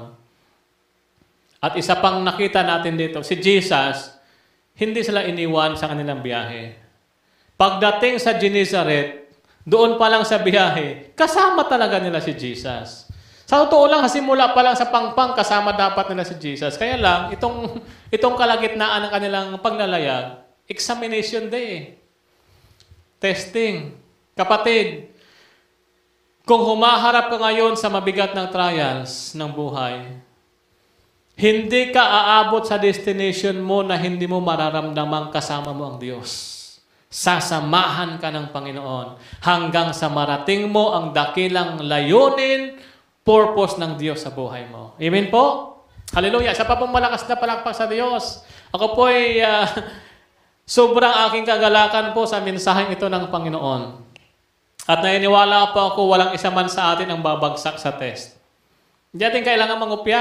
At isa pang nakita natin dito, si Jesus, hindi sila iniwan sa kanilang biyahe. Pagdating sa Genesaret, doon pa lang sa biyahe, kasama talaga nila si Jesus. Sa totoo lang, simula pa lang sa pangpang, kasama dapat nila si Jesus. Kaya lang, itong kalagitnaan ng kanilang paglalayag, examination day. Testing. Kapatid, kung humaharap ka ngayon sa mabigat na trials ng buhay, hindi ka aabot sa destination mo na hindi mo mararamdamang kasama mo ang Diyos. Sasamahan ka ng Panginoon hanggang sa marating mo ang dakilang layunin, purpose ng Diyos sa buhay mo. Amen po? Hallelujah. Isa pa pong malakas na palakpak sa Diyos. Ako po ay sobrang aking kagalakan po sa mensaheng ito ng Panginoon. At naniniwala po ako walang isa man sa atin ang babagsak sa test. Hindi natin kailangan mangupya.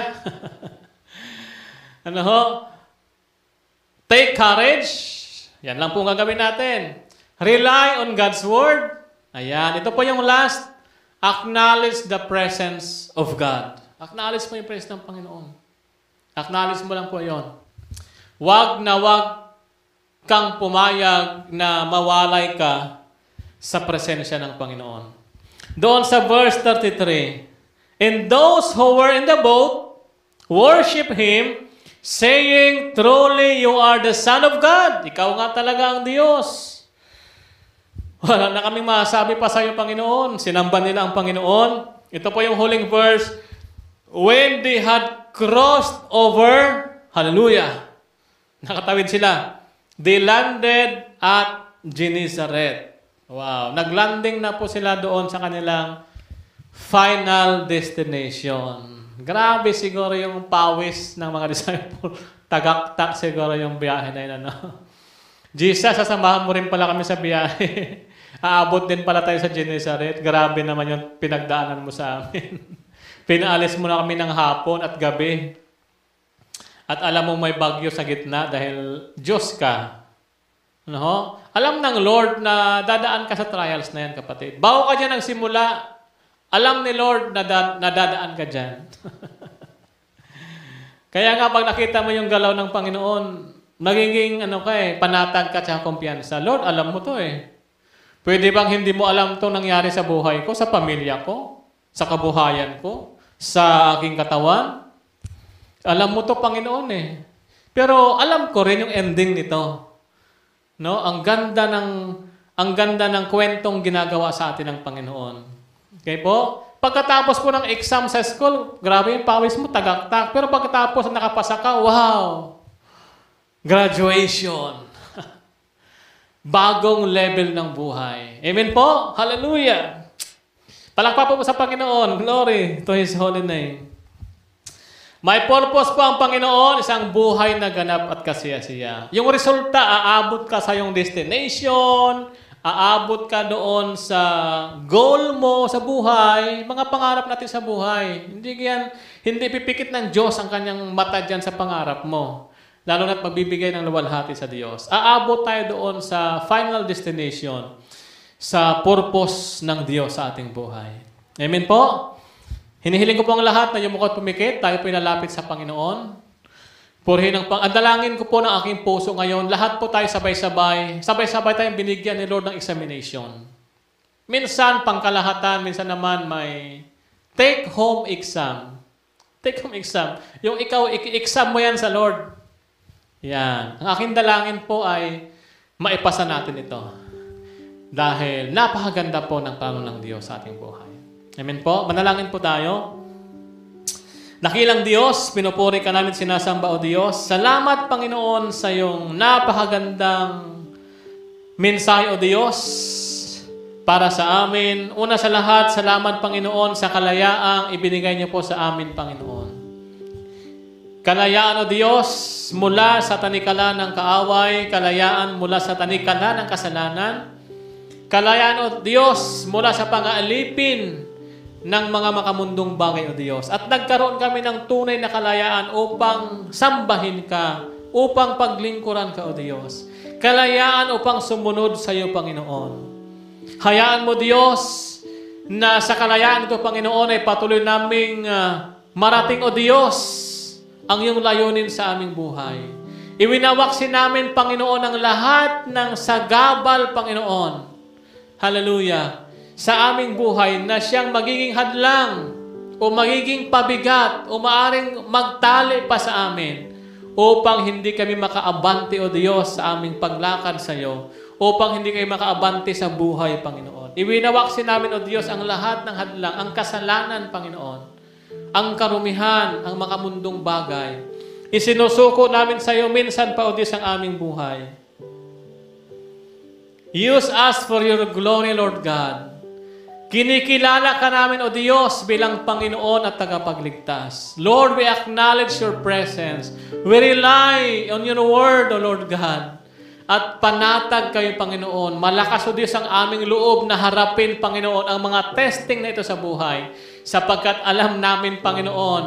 Ano ho? Take courage. Yan lang po ang gagawin natin. Rely on God's Word. Ayan. Ito po yung last. Acknowledge the presence of God. Acknowledge mo yung presence ng Panginoon. Acknowledge mo lang po yon. Wag na wag kang pumayag na mawalay ka sa presensya ng Panginoon. Doon sa verse 33, and those who were in the boat worship Him, saying, truly you are the Son of God. Ikaw nga talaga ang Diyos. Wala na kaming masabi pa sa iyo, Panginoon. Sinamba nila ang Panginoon. Ito po yung huling verse. When they had crossed over, hallelujah, nakatawid sila. They landed at Genesaret. Wow. Naglanding na po sila doon sa kanilang final destination. Grabe siguro yung pawis ng mga disciple. Tagaktak siguro yung biyahe na yun. Ano? Jesus, sasamahan mo rin pala kami sa biyahe. Aabot din pala tayo sa Genesaret. Grabe naman yung pinagdaanan mo sa amin. Pinaalis mo na kami ng hapon at gabi. At alam mo may bagyo sa gitna dahil Diyos ka. Ano? Alam ng Lord na dadaan ka sa trials na yan, kapatid. Bago ka dyan ang simula, alam ni Lord na nadadaan ka dyan. Kaya nga pag nakita mo yung galaw ng Panginoon, magiging panatag ka sa kumpiyansa. Lord, alam mo to eh. Pwede bang hindi mo alam to nangyari sa buhay ko, sa pamilya ko, sa kabuhayan ko, sa aking katawan? Alam mo to, Panginoon eh. Pero alam ko rin yung ending nito. No? Ang ganda ng kwentong ginagawa sa atin ng Panginoon. Okay po? Pagkatapos po ng exam sa school, grabe yung pawis mo, tagaktak. Pero pagkatapos nakapasa ka, wow! Graduation. Bagong level ng buhay. Amen po? Hallelujah! Palakpak po sa Panginoon. Glory to His holy name. May purpose po ang Panginoon, isang buhay na ganap at kasiyasiya. Yung resulta, aabot ka sa iyong destination, aabot ka doon sa goal mo sa buhay, mga pangarap natin sa buhay. Hindi pipikit ng Diyos ang kanyang mata dyan sa pangarap mo. Lalo na't magbibigay ng luwalhati sa Diyos. Aabot tayo doon sa final destination, sa purpose ng Diyos sa ating buhay. Amen po? Hinihiling ko po ang lahat na yumukot pumikit, tayo po inalapit sa Panginoon. Purihin ang dalangin ko po ng aking puso ngayon, lahat po tayo sabay-sabay tayong binigyan ni Lord ng examination. Minsan pangkalahatan, minsan naman may take-home exam. Take-home exam. Yung ikaw, i-exam mo yan sa Lord. Yan. Ang aking dalangin po ay maipasa natin ito. Dahil napakaganda po ng plano ng Diyos sa ating buhay. Amen po. Manalangin po tayo. Dakilang Diyos, pinupuri ka namin, sinasamba o Diyos. Salamat, Panginoon, sa iyong napakagandang mensahe o Diyos para sa amin. Una sa lahat, salamat, Panginoon, sa kalayaang ibinigay niyo po sa amin, Panginoon. Kalayaan o Diyos mula sa tanikala ng kaaway, kalayaan mula sa tanikala ng kasalanan, kalayaan o Diyos mula sa pang-aalipin ng mga makamundong bagay o Diyos. At nagkaroon kami ng tunay na kalayaan upang sambahin ka, upang paglingkuran ka o Diyos. Kalayaan upang sumunod sa iyo, Panginoon. Hayaan mo, Diyos, na sa kalayaan ito, Panginoon, ay patuloy naming marating o Diyos ang iyong layunin sa aming buhay. Iwinawaksin namin, Panginoon, ang lahat ng sagabal, Panginoon. Hallelujah. Sa aming buhay na siyang magiging hadlang o magiging pabigat o maaring magtali pa sa amin upang hindi kami makaabante o Diyos sa aming paglakad sa iyo, upang hindi kami makaabante sa buhay, Panginoon. Iwinawaksin namin o Diyos ang lahat ng hadlang, ang kasalanan, Panginoon, ang karumihan, ang makamundong bagay. Isinusuko namin sa iyo minsan pa o Diyos ang aming buhay. Use us for your glory, Lord God. Kinikilala ka namin, O Diyos, bilang Panginoon at tagapagligtas. Lord, we acknowledge your presence. We rely on your word, O Lord God. At panatag kayo, Panginoon. Malakas, O Diyos, ang aming loob na harapin, Panginoon, ang mga testing na ito sa buhay. Sapagkat alam namin, Panginoon,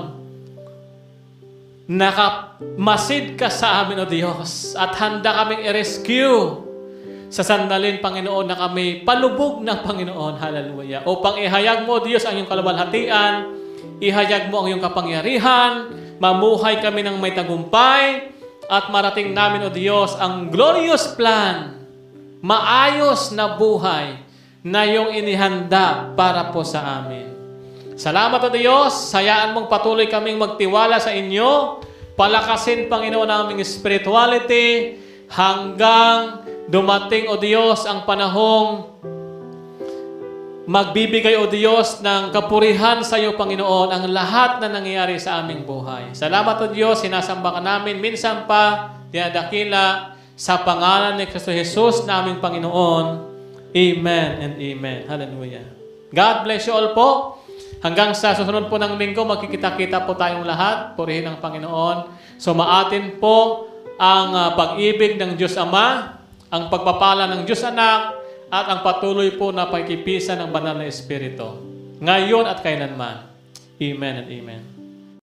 nakamasid ka sa amin, O Diyos. At handa kaming i-rescue sa sandalin, Panginoon, na kami palubog ng Panginoon. Hallelujah. Upang ihayag mo, Diyos, ang iyong kaluwalhatian, ihayag mo ang iyong kapangyarihan, mamuhay kami ng may tagumpay, at marating namin, O Diyos, ang glorious plan, maayos na buhay na iyong inihanda para po sa amin. Salamat, O Diyos. Hayaan mong patuloy kaming magtiwala sa inyo. Palakasin, Panginoon, ang aming spirituality hanggang dumating, O Diyos, ang panahong magbibigay, O Diyos, ng kapurihan sa iyo, Panginoon, ang lahat na nangyayari sa aming buhay. Salamat, O Diyos, sinasamba ka namin, minsan pa, dinadakila, sa pangalan ni Kristo Jesus na aming Panginoon. Amen and amen. Hallelujah. God bless you all po. Hanggang sa susunod po ng linggo, magkikita-kita po tayong lahat. Purihin ang Panginoon. Sumaatin po ang pag-ibig ng Diyos Ama, ang pagpapala ng Diyos Anak, at ang patuloy po na pagkikipisan ng Banal na Espiritu, ngayon at kailanman. Amen and amen.